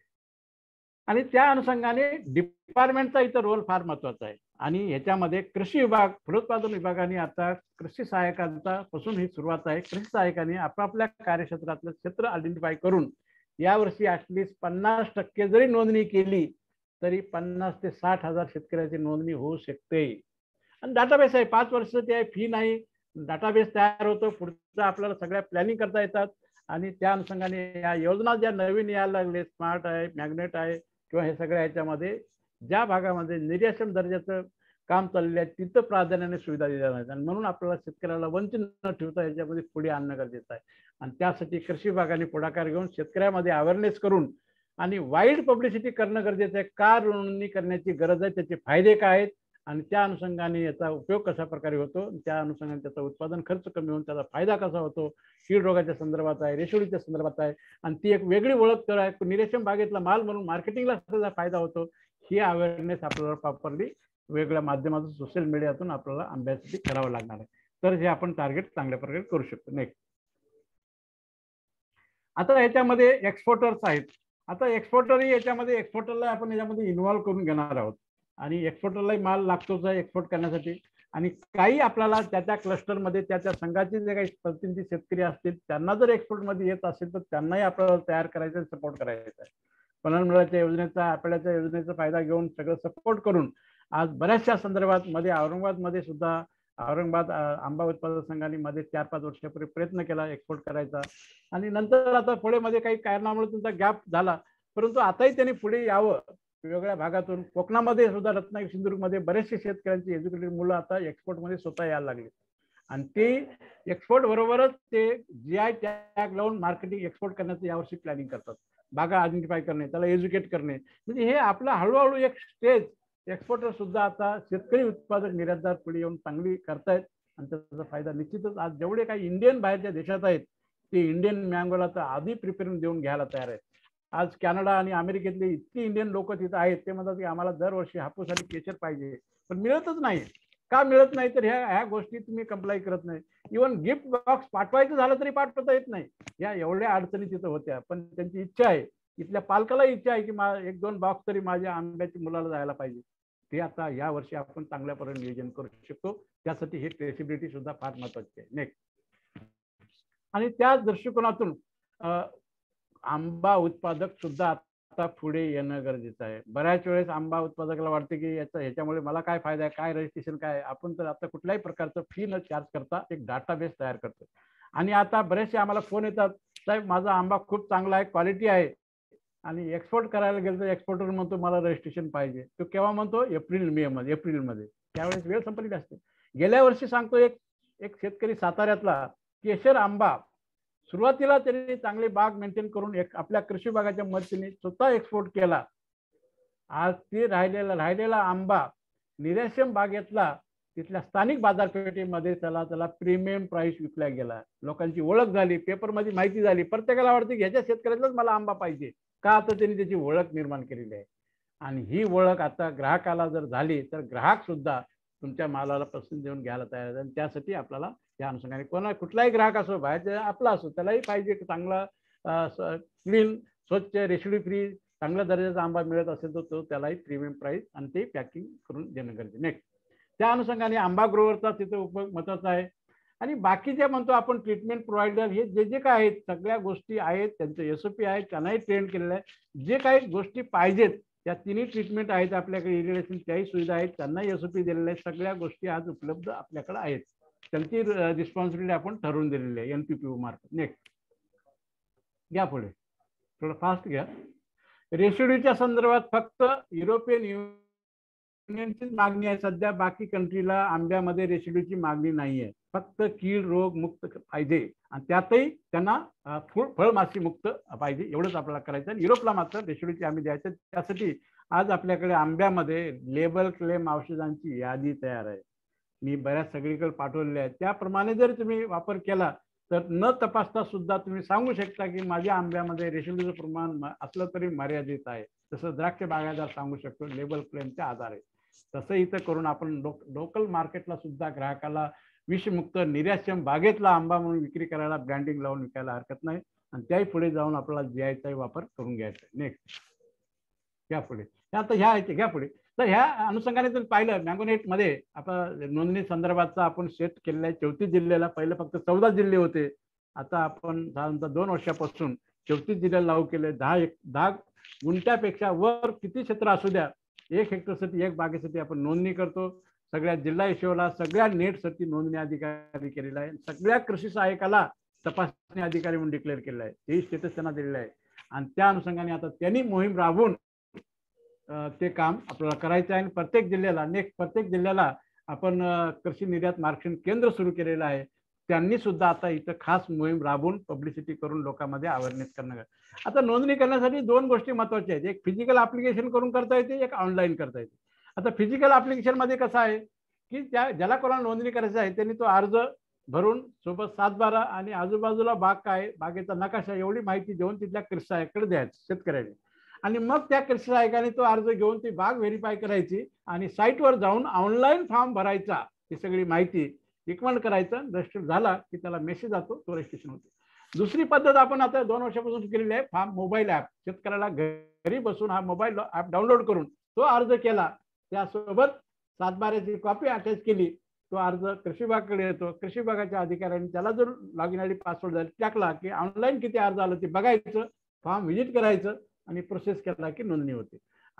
आणि त्या अनुषंगाने डिपार्टमेंटचा इथं रोल फार महत्वाचा आहे. आणि ह्याच्यामध्ये कृषी विभाग, फलोत्पादन विभागाने आता कृषी सहाय्यकांचा पासून ही सुरुवात आहे. कृषी सहाय्यकांनी आपापल्या कार्यक्षेत्रातलं क्षेत्र आयडेंटिफाय करून यावर्षी ॲटलिस्ट 50% जरी नोंदणी केली तरी 50 ते 60 हजार शेतकऱ्याची नोंदणी होऊ शकते. आणि डाटाबेस आहे, 5 वर्षाची आहे, फी नाही, डाटाबेस तयार होतो, पुढचं आपल्याला सगळ्या प्लॅनिंग करता येतात. आणि त्या अनुषंगाने या योजना ज्या नवीन यायला लागले, स्मार्ट आहे, मॅग्नेट आहे किंवा हे सगळ्या ह्याच्यामध्ये ज्या भागामध्ये निर्यातक्षम दर्जाचं काम चाललेलं आहे तिथं प्राधान्याने सुविधा दिल्या नाहीत. आणि म्हणून आपल्याला शेतकऱ्याला वंचित न ठेवता याच्यामध्ये पुढे आणणं गरजेचं आहे. आणि त्यासाठी कृषी विभागाने पुढाकार घेऊन शेतकऱ्यामध्ये अवेअरनेस करून आणि वाईड पब्लिसिटी करणं गरजेचं आहे. का नोंदणी करण्याची गरज आहे, त्याचे फायदे काय आहेत आणि त्या अनुषंगाने याचा उपयोग कशा प्रकारे होतो, त्या अनुषंगाने त्याचा उत्पादन खर्च कमी होऊन त्याचा फायदा कसा होतो, कीड रोगाच्या संदर्भात आहे, रेशोडीच्या संदर्भात आहे. आणि ती एक वेगळी ओळख तर आहे, निरेशन बागेतला माल म्हणून मार्केटिंगला त्याचा फायदा होतो. ही अवेअरनेस आपल्याला प्रॉपरली वेगळ्या माध्यमातून सोशल मीडियातून आपल्याला अभ्यासासाठी करावं लागणार आहे. तर हे आपण टार्गेट चांगल्या प्रकारे करू शकतो. नेक्स्ट. आता याच्यामध्ये एक्सपोर्टर्स आहेत. आता एक्सपोर्टरही याच्यामध्ये एक्सपोर्टरला आपण याच्यामध्ये इन्व्हॉल्व्ह करून घेणार आहोत. आणि एक्सपोर्टरलाही माल लागतोच आहे एक्सपोर्ट करण्यासाठी. आणि काही आपल्याला त्या क्लस्टरमध्ये त्या संघाचे जे काही प्रतिनिधी शेतकरी असतील त्यांना जर एक्सपोर्टमध्ये येत असेल तर त्यांनाही आपल्याला तयार करायचं, सपोर्ट करायचं आहे. पणन मिळाच्या योजनेचा, APEDAच्या योजनेचा फायदा घेऊन सगळं सपोर्ट करून आज बऱ्याचशा संदर्भात मध्ये औरंगाबादमध्ये सुद्धा औरंगाबाद आंबा उत्पादक संघाने मध्ये 4-5 वर्षापूर्वी प्रयत्न केला एक्सपोर्ट करायचा, आणि नंतर आता पुढेमध्ये काही कारणामुळे तुमचा गॅप झाला, परंतु आताही त्यांनी पुढे यावं. वेगवेगळ्या भागातून कोकणामध्ये सुद्धा रत्नागिरी सिंधुदुर्गमध्ये बरेचसे शेतकऱ्यांची एज्युकेटेड मुलं आता एक्सपोर्टमध्ये स्वतः यायला लागले, आणि ते एक्सपोर्ट बरोबरच ते GI टॅग लावून मार्केटिंग एक्सपोर्ट करण्याचं यावर्षी प्लॅनिंग करतात. बागा आयडेंटिफाय करणे, त्याला एज्युकेट करणे, म्हणजे हे आपलं हळूहळू एक स्टेज एक्सपोर्टर सुद्धा आता शेतकरी उत्पादक निर्यातदार पुढे येऊन चांगली करतायत, आणि त्याचा फायदा निश्चितच आज जेवढे काही इंडियन बाहेरच्या देशात आहेत ते इंडियन मँगोला तर आधी प्रिपेअर देऊन घ्यायला तयार आहेत. आज कॅनडा आणि अमेरिकेतले इतकी इंडियन लोक तिथं आहेत, ते म्हणतात की आम्हाला दरवर्षी हापूस आणि केशर पाहिजे, पण मिळतच नाही. का मिळत नाही? तर ह्या गोष्टी तुम्ही कंप्लाय करत नाही. इव्हन गिफ्ट बॉक्स पाठवायचं झालं तरी पाठवता येत नाही. या एवढ्या अडचणी तिथं होत्या, पण त्यांची इच्छा आहे, इथल्या पालकाला इच्छा आहे की 1-2 बॉक्स तरी माझ्या आंब्याच्या मुलाला जायला पाहिजे. ते आता या वर्षी आपण चांगल्या प्रकारे नियोजन करू शकतो. त्यासाठी हे ट्रेसिबिलिटी सुद्धा फार महत्वाची आहे. नेक्स्ट. आणि त्याच दृष्टिकोनातून आंबा उत्पादक सुद्धा आता पुढे येणं गरजेचं आहे. बऱ्याच वेळेस आंबा उत्पादकाला वाटते की ह्याच्यामुळे मला काय फायदा आहे, काय रजिस्ट्रेशन काय आहे. आपण तर आता कुठल्याही प्रकारचं फी न चार्ज करता एक डाटाबेस तयार करतो, आणि आता बरेचसे आम्हाला फोन येतात, साहेब माझा आंबा खूप चांगला आहे, क्वालिटी आहे, आणि एक्सपोर्ट करायला गेलं तर एक्सपोर्टर म्हणतो मला रजिस्ट्रेशन पाहिजे. तो केव्हा म्हणतो? एप्रिलमध्ये. त्यावेळेस वेळ संपलेली असते. गेल्या वर्षी सांगतो, एक शेतकरी साताऱ्यातला केशर आंबा सुरुवातीला त्यांनी चांगले बाग मेंटेन करून आपल्या कृषी बागाच्या मदतीने स्वतः एक्सपोर्ट केला. आज ते राहिलेला आंबा निरेशम बागेतला तिथल्या स्थानिक बाजारपेठेमध्ये त्याला प्रीमियम प्राइस विकला गेला. लोकांची ओळख झाली, पेपरमध्ये माहिती झाली, प्रत्येकाला वाटते की ह्याच्या शेतकऱ्यालाच मला आंबा पाहिजे. का? तर त्यांनी त्याची ओळख निर्माण केलेली आहे, आणि ही ओळख आता ग्राहकाला जर झाली तर ग्राहक सुद्धा तुमच्या मालाला पसंत देऊन घ्यायला तयार आहे. आणि त्यासाठी आपल्याला त्या अनुषंगाने कुठलाही ग्राहक असो, बाहेरचा आपला असो, त्यालाही पाहिजे की चांगला क्लीन, स्वच्छ, रेसिड्यू फ्री, चांगल्या दर्जाचा आंबा मिळत असेल तर तो त्यालाही प्रीमियम प्राइस आणि ते पॅकिंग करून देणं गरजेचं. नेक्स्ट. त्या अनुषंगाने आंबा ग्रोवरचा तिथे उपयोग महत्वाचा आहे. आणि बाकीचे म्हणतो आपण ट्रीटमेंट प्रोव्हायडर, हे जे काय आहेत सगळ्या गोष्टी आहेत, त्यांचं SOP आहे, त्यांनाही ट्रेन केलेलं आहे. जे काही गोष्टी पाहिजेत त्या तिन्ही ट्रीटमेंट आहेत आपल्याकडे, इरिगेशन त्याही सुविधा आहेत, त्यांनाही SOP दिलेले आहेत. सगळ्या गोष्टी आज उपलब्ध आपल्याकडे आहेत. त्यांची रिस्पॉन्सिबिलिटी आपण ठरवून दिलेली आहे NPPO मार्फत. नेक्स्ट. घ्या पुढे, थोडं फास्ट घ्या. रेसिड्यूच्या संदर्भात फक्त युरोपियन युनियनचीच मागणी आहे सध्या. बाकी कंट्रीला आंब्यामध्ये रेसिड्यूची मागणी नाही आहे. फक्त कीड रोग मुक्त पाहिजे, आणि त्यातही त्यांना फळमाशी मुक्त पाहिजे, एवढंच आपल्याला करायचं. आणि युरोपला मात्र रेसिड्यूची आम्ही द्यायचं. त्यासाठी आज आपल्याकडे आंब्यामध्ये लेबल क्लेम औषधांची यादी तयार आहे. मी बऱ्याच सगळीकडे पाठवलेले आहे. त्याप्रमाणे जर तुम्ही वापर केला तर न तपासता सुद्धा तुम्ही सांगू शकता की माझ्या आंब्यामध्ये रेसिड्यूचं प्रमाण असलं तरी मर्यादित आहे. तसं द्राक्ष बागायतदार सांगू शकतो लेबल क्लेमच्या आधारे. तसं इथं करून आपण लोकल मार्केटला सुद्धा ग्राहकाला विषमुक्त निराश्यम बागेतला आंबा म्हणून विक्री करायला ब्रँडिंग लावून विकायला हरकत नाही, आणि त्याही पुढे जाऊन आपल्याला GIचाही वापर करून घ्यायचा. नेक्स्ट. घ्या पुढे. आता ह्या आहे घ्या पुढे. तर ह्या अनुषंगाने तुम्ही पाहिलं मँगोनेट मध्ये आपण नोंदणी संदर्भाचा आपण सेट केलेला आहे 34 जिल्ह्याला. पहिले फक्त 14 जिल्हे होते, आता आपण साधारणतः 2 वर्षापासून 34 जिल्ह्याला लागू केले. 10 गुंठ्यापेक्षा वर किती क्षेत्र असू द्या, 1 हेक्टरसाठी 1 बागेसाठी आपण नोंदणी करतो. सगळ्या जिल्हा हिशोबाला सगळ्या नेटसाठी नोंदणी अधिकारी केलेला आहे. सगळ्या कृषी सहाय्यकाला तपासणी अधिकारी म्हणून डिक्लेअर केलेला आहे. तेही स्टेटस त्यांना दिलेलं आहे, आणि त्या अनुषंगाने आता त्यांनी मोहीम राबवून ते काम आपल्याला करायचं आहे. आणि प्रत्येक जिल्ह्याला आपण कृषी निर्यात मार्गदर्शन केंद्र सुरू केलेलं आहे. त्यांनी सुद्धा आता इथं खास मोहीम राबवून पब्लिसिटी करून लोकांमध्ये अवेअरनेस करणं. आता नोंदणी करण्यासाठी 2 गोष्टी महत्वाच्या आहेत. एक फिजिकल ऍप्लिकेशन करून करता येते, एक ऑनलाईन करता येते. आता फिजिकल ऍप्लिकेशन मध्ये कसं आहे की ज्याला कोणाला नोंदणी करायचं आहे त्यांनी तो अर्ज भरून सोबत 7/12 आणि आजूबाजूला बाग काय, बागेचा नकाशा एवढी माहिती देऊन तिथल्या कृषी सहाय्यकाकडे द्यायचं शेतकऱ्याने. आणि मग त्या कृषी सहाय्यकाने तो अर्ज घेऊन ती बाग व्हेरीफाय करायची आणि साईटवर जाऊन ऑनलाईन फॉर्म भरायचा. ही सगळी माहिती रिकमेंड करायचं, रजिस्टर झाला की त्याला मेसेज जातो, तो रजिस्ट्रेशन होते. दुसरी पद्धत आपण आता 2 वर्षापासून केलेली आहे, फार्म मोबाईल ॲप. शेतकऱ्याला घरी बसून हा मोबाईल ॲप डाउनलोड करून तो अर्ज केला, त्यासोबत 7/12ची कॉपी अटॅच केली, तो अर्ज कृषी विभागाकडे येतो. कृषी विभागाच्या अधिकाऱ्यांनी त्याला जर लॉग इन आयडी पासवर्ड टाकला की ऑनलाईन किती अर्ज आलं ते बघायचं, फॉर्म व्हिजिट करायचं आणि प्रोसेस केला की नोंदणी होते.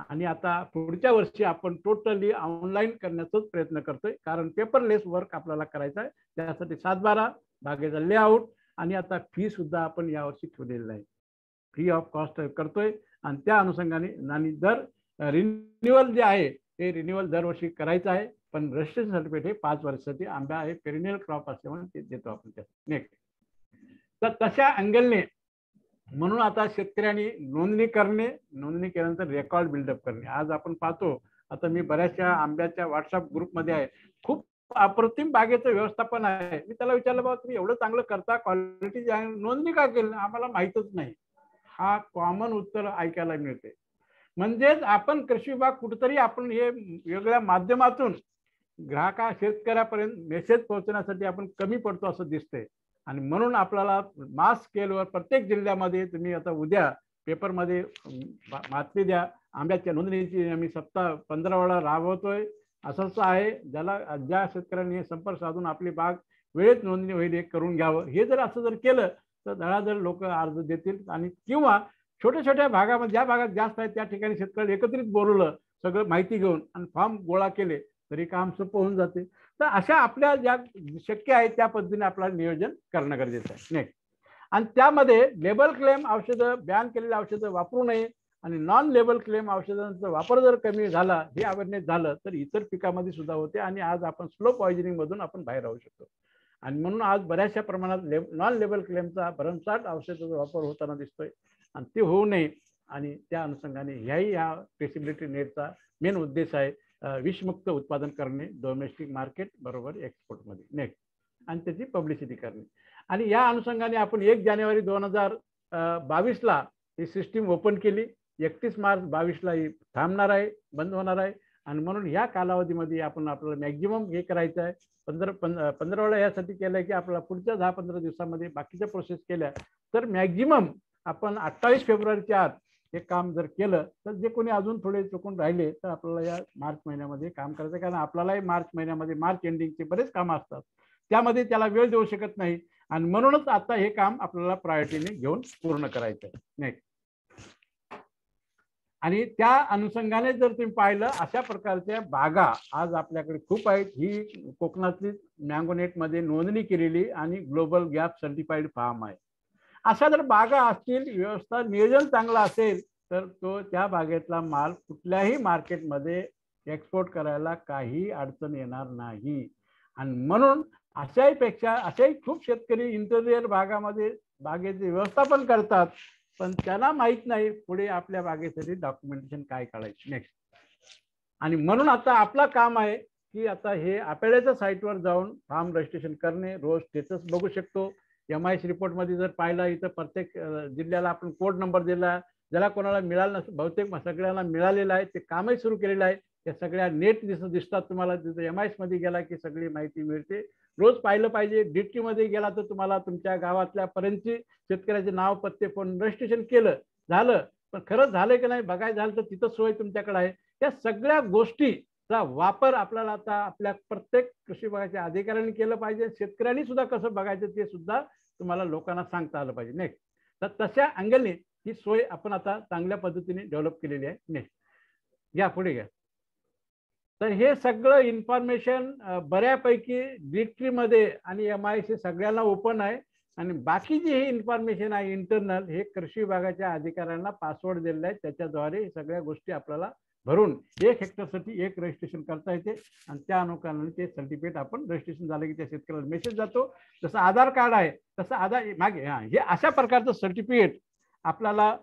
आणि आता पुढच्या वर्षी आपण टोटली ऑनलाईन करण्याचाच प्रयत्न करतोय, कारण पेपरलेस वर्क आपल्याला करायचं आहे. त्यासाठी 7/12 बागेचा लेआउट आणि आता फी सुद्धा आपण यावर्षी ठेवलेला आहे, फ्री ऑफ कॉस्ट करतोय. आणि त्या अनुषंगाने आणि दर रिन्युअल जे आहे ते रिन्युअल दरवर्षी करायचं आहे. पण रजिस्ट्रेशन सर्टिफिकेट हे 5 वर्षासाठी आंबा आहे पेरिनियल क्रॉप असल्यामुळे ते देतो आपण. त्या नेक्स्ट तर तशा अँगलने म्हणून आता शेतकऱ्यांनी नोंदणी करणे, नोंदणी केल्यानंतर रेकॉर्ड बिल्डअप करणे. आज आपण पाहतो, आता मी बऱ्याचशा आंब्याच्या व्हॉट्सअप ग्रुपमध्ये आहे, खूप अप्रतिम बागेचं व्यवस्थापन आहे. मी त्याला विचारलं, बाबा तुम्ही एवढं चांगलं करता, क्वालिटी आहे, नोंदणी का केली? आम्हाला माहीतच नाही. हा कॉमन उत्तर ऐकायला मिळते. म्हणजेच आपण कृषी विभाग कुठेतरी आपण हे वेगळ्या माध्यमातून शेतकऱ्यापर्यंत मेसेज पोहोचण्यासाठी आपण कमी पडतो असं दिसतंय. आणि म्हणून आपल्याला मास स्केलवर प्रत्येक जिल्ह्यामध्ये तुम्ही आता उद्या पेपरमध्ये बातमी द्या, आंब्याच्या नोंदणीची आम्ही सप्ताह 15 वेळा राबवतोय. असंच आहे, ज्या शेतकऱ्यांनी संपर्क साधून आपली बाग वेळेत नोंदणी होईल हे करून घ्यावं. हे जर असं जर केलं तर धडाधड लोक अर्ज देतील. आणि किंवा छोट्या छोट्या भागामध्ये, ज्या भागात जास्त आहेत त्या ठिकाणी शेतकऱ्यांनी एकत्रित बोलवलं, सगळं माहिती घेऊन आणि फॉर्म गोळा केले तरी काम सोपं होऊन जाते. तर अशा आपल्या ज्या शक्य आहे त्या पद्धतीने आपल्याला नियोजन करणं गरजेचं आहे. नेक्स्ट, आणि त्यामध्ये लेबल क्लेम औषधं, बॅन केलेली औषधं वापरू नये. आणि नॉन लेबल क्लेम औषधांचा वापर जर कमी झाला, हे अवेअरनेस झालं तर इतर पिकामध्ये सुद्धा होते आणि आज आपण स्लो पॉइझनिंग मधून आपण बाहेर राहू शकतो. आणि म्हणून आज बऱ्याचशा प्रमाणात नॉन लेबल क्लेमचा भरमसाठ औषधाचा वापर होताना दिसतोय आणि ते होऊ नये. आणि त्या अनुषंगाने ह्याही या ट्रेसिबिलिटी नेटचा मेन उद्देश आहे, विषमुक्त उत्पादन करणे डोमेस्टिक मार्केट बरोबर एक्सपोर्टमध्ये. नेक्स्ट, आणि त्याची पब्लिसिटी करणे. आणि या अनुषंगाने आपण 1 जानेवारी 2022ला ही सिस्टीम ओपन केली. 31 मार्च 22ला ही थांबणार आहे, बंद होणार आहे. आणि म्हणून ह्या कालावधीमध्ये आपण आपल्याला मॅक्झिमम हे करायचं आहे. 15 वेळा यासाठी केलं की आपल्याला पुढच्या 10-15 दिवसामध्ये बाकीच्या प्रोसेस केल्या तर मॅक्झिमम आपण 28 फेब्रुवारीच्या आत हे काम जर केलं तर जे कोणी अजून थोडे चुकून राहिले तर आपल्याला या मार्च महिन्यामध्ये काम करायचं. कारण आपल्यालाही मार्च महिन्यामध्ये मार्च एंडिंगचे बरेच कामं असतात, त्यामध्ये त्याला वेळ देऊ शकत नाही. आणि म्हणूनच आता हे काम आपल्याला प्रायोरिटीने घेऊन पूर्ण करायचं आहे. नेक्स्ट, आणि त्या अनुषंगाने जर तुम्ही पाहिलं, अशा प्रकारच्या बागा आज आपल्याकडे खूप आहेत. ही कोकणातली मँगोनेटमध्ये नोंदणी केलेली आणि ग्लोबल गॅप सर्टिफाईड फार्म आहे. अशा जर बागा असतील, व्यवस्था नियोजन चांगलं असेल तर त्या बागेतला माल कुठल्याही मार्केटमध्ये एक्सपोर्ट करायला काही अडचण येणार नाही. आणि म्हणून अशाही खूप शेतकरी इंटेरियर भागामध्ये बागेचे व्यवस्थापन करतात, पण त्यांना माहित नाही पुढे आपल्या बागेसाठी डॉक्युमेंटेशन काय काढायचं. नेक्स्ट, आणि म्हणून आता आपलं काम आहे की आता हे आपल्याच्या साईटवर जाऊन फार्म रजिस्ट्रेशन करणे, रोज स्टेटस बघू शकतो. MIS रिपोर्टमध्ये जर पाहिला, इथं प्रत्येक जिल्ह्याला आपण कोड नंबर दिला, ज्याला कोणाला मिळाला नसेल, बहुतेक सगळ्यांना मिळालेला आहे. ते कामही सुरू केलेलं आहे. त्या सगळ्या नेट दिसतात तुम्हाला. तिथं MIS मध्ये गेला की सगळी माहिती मिळते. रोज पाहिलं पाहिजे. DT मध्ये गेला तर तुम्हाला तुमच्या गावातल्या पर्यंतची शेतकऱ्याचे नाव, पत्ते, फोन रजिस्ट्रेशन केलं झालं, पण खरंच झालं की नाही बघायचं झालं तर तिथं सोय तुमच्याकडे आहे. त्या सगळ्या गोष्टीचा वापर आपल्याला आता आपल्या प्रत्येक कृषी विभागाच्या अधिकाऱ्यांनी केलं पाहिजे. शेतकऱ्यांनी सुद्धा कसं बघायचं ते सुद्धा तुम्हाला लोकांना सांगता आलं पाहिजे. नेक्स्ट, तर तशा अँगलने ही सोय आपण आता चांगल्या पद्धतीने डेव्हलप केलेली आहे. नेक्स्ट, घ्या पुढे घ्या. तर हे सगळं इन्फॉर्मेशन बऱ्यापैकी DT मध्ये आणि MIS सगळ्यांना ओपन आहे. आणि बाकीची ही इन्फॉर्मेशन आहे इंटरनल, हे कृषी विभागाच्या अधिकाऱ्यांना पासवर्ड दिलेला आहे. त्याच्याद्वारे सगळ्या गोष्टी आपल्याला भरून 1 हेक्टरसाठी 1 रजिस्ट्रेशन करता येते. आणि त्या अनुकरणाने ते सर्टिफिकेट आपण रजिस्ट्रेशन झालं की त्या शेतकऱ्याला मेसेज जातो. जसं आधार कार्ड आहे तसं आधार मागे हे अशा प्रकारचं सर्टिफिकेट आपल्याला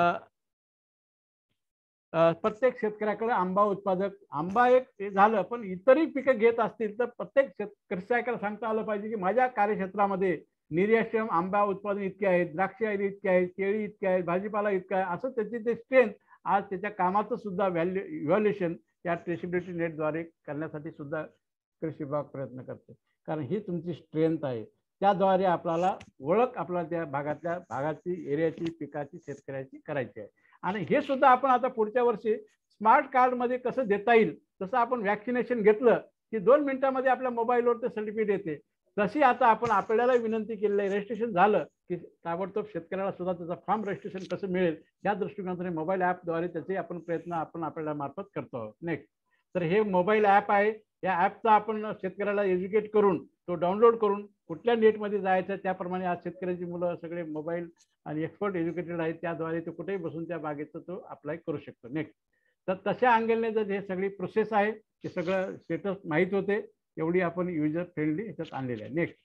प्रत्येक शेतकऱ्याकडे आंबा उत्पादक, आंबा एक झालं पण इतरही पिकं घेत असतील तर प्रत्येक कृषिकाला सांगता आलं पाहिजे की माझ्या कार्यक्षेत्रामध्ये निर्यात आंबा उत्पादन इतके आहेत, द्राक्ष इतके आहेत, केळी इतके आहेत, भाजीपाला इतका आहे. असं त्याची ते स्ट्रेंथ आज त्याच्या कामाचं सुद्धा इव्हॅल्युएशन या ट्रेसिबिलिटी नेटद्वारे करण्यासाठी सुद्धा कृषी विभाग प्रयत्न करते. कारण ही तुमची स्ट्रेंथ आहे. त्याद्वारे आपल्याला ओळख आपल्याला त्या भागाची, एरियाची, पिकाची, शेतकऱ्याची करायची आहे. आणि हे सुद्धा आपण आता पुढच्या वर्षी स्मार्ट कार्ड मध्ये कसं देता येईल, तसं आपण वॅक्सिनेशन घेतलं की 2 मिनिटांमध्ये आपल्या मोबाईलवर ते सर्टिफिकेट येते. तशी आता आपण आपल्याला विनंती केलेली आहे, रजिस्ट्रेशन झालं की ताबडतोब शेतकऱ्याला सुद्धा त्याचा फॉर्म रजिस्ट्रेशन कसं मिळेल या दृष्टिकोनातून मोबाईल ॲपद्वारे त्याचे आपण प्रयत्न आपण आपल्याला मार्फत करतो आहोत. नेक्स्ट, तर हे मोबाईल ॲप आहे, या ॲपचा आपण शेतकऱ्याला एज्युकेट करून तो डाउनलोड करून कुठल्या नेटमध्ये जायचं त्याप्रमाणे आज शेतकऱ्याची मुलं सगळे मोबाईल आणि एक्सपर्ट एज्युकेटेड आहेत, त्याद्वारे तो कुठेही बसून त्या बागेचं तो अप्लाय करू शकतो. नेक्स्ट, तर तशा अँगलने जर हे सगळी प्रोसेस आहे ते सगळं स्टेटस माहीत होते, एवढी आपण युजर फ्रेंडली ह्याच्यात आणलेली आहे. नेक्स्ट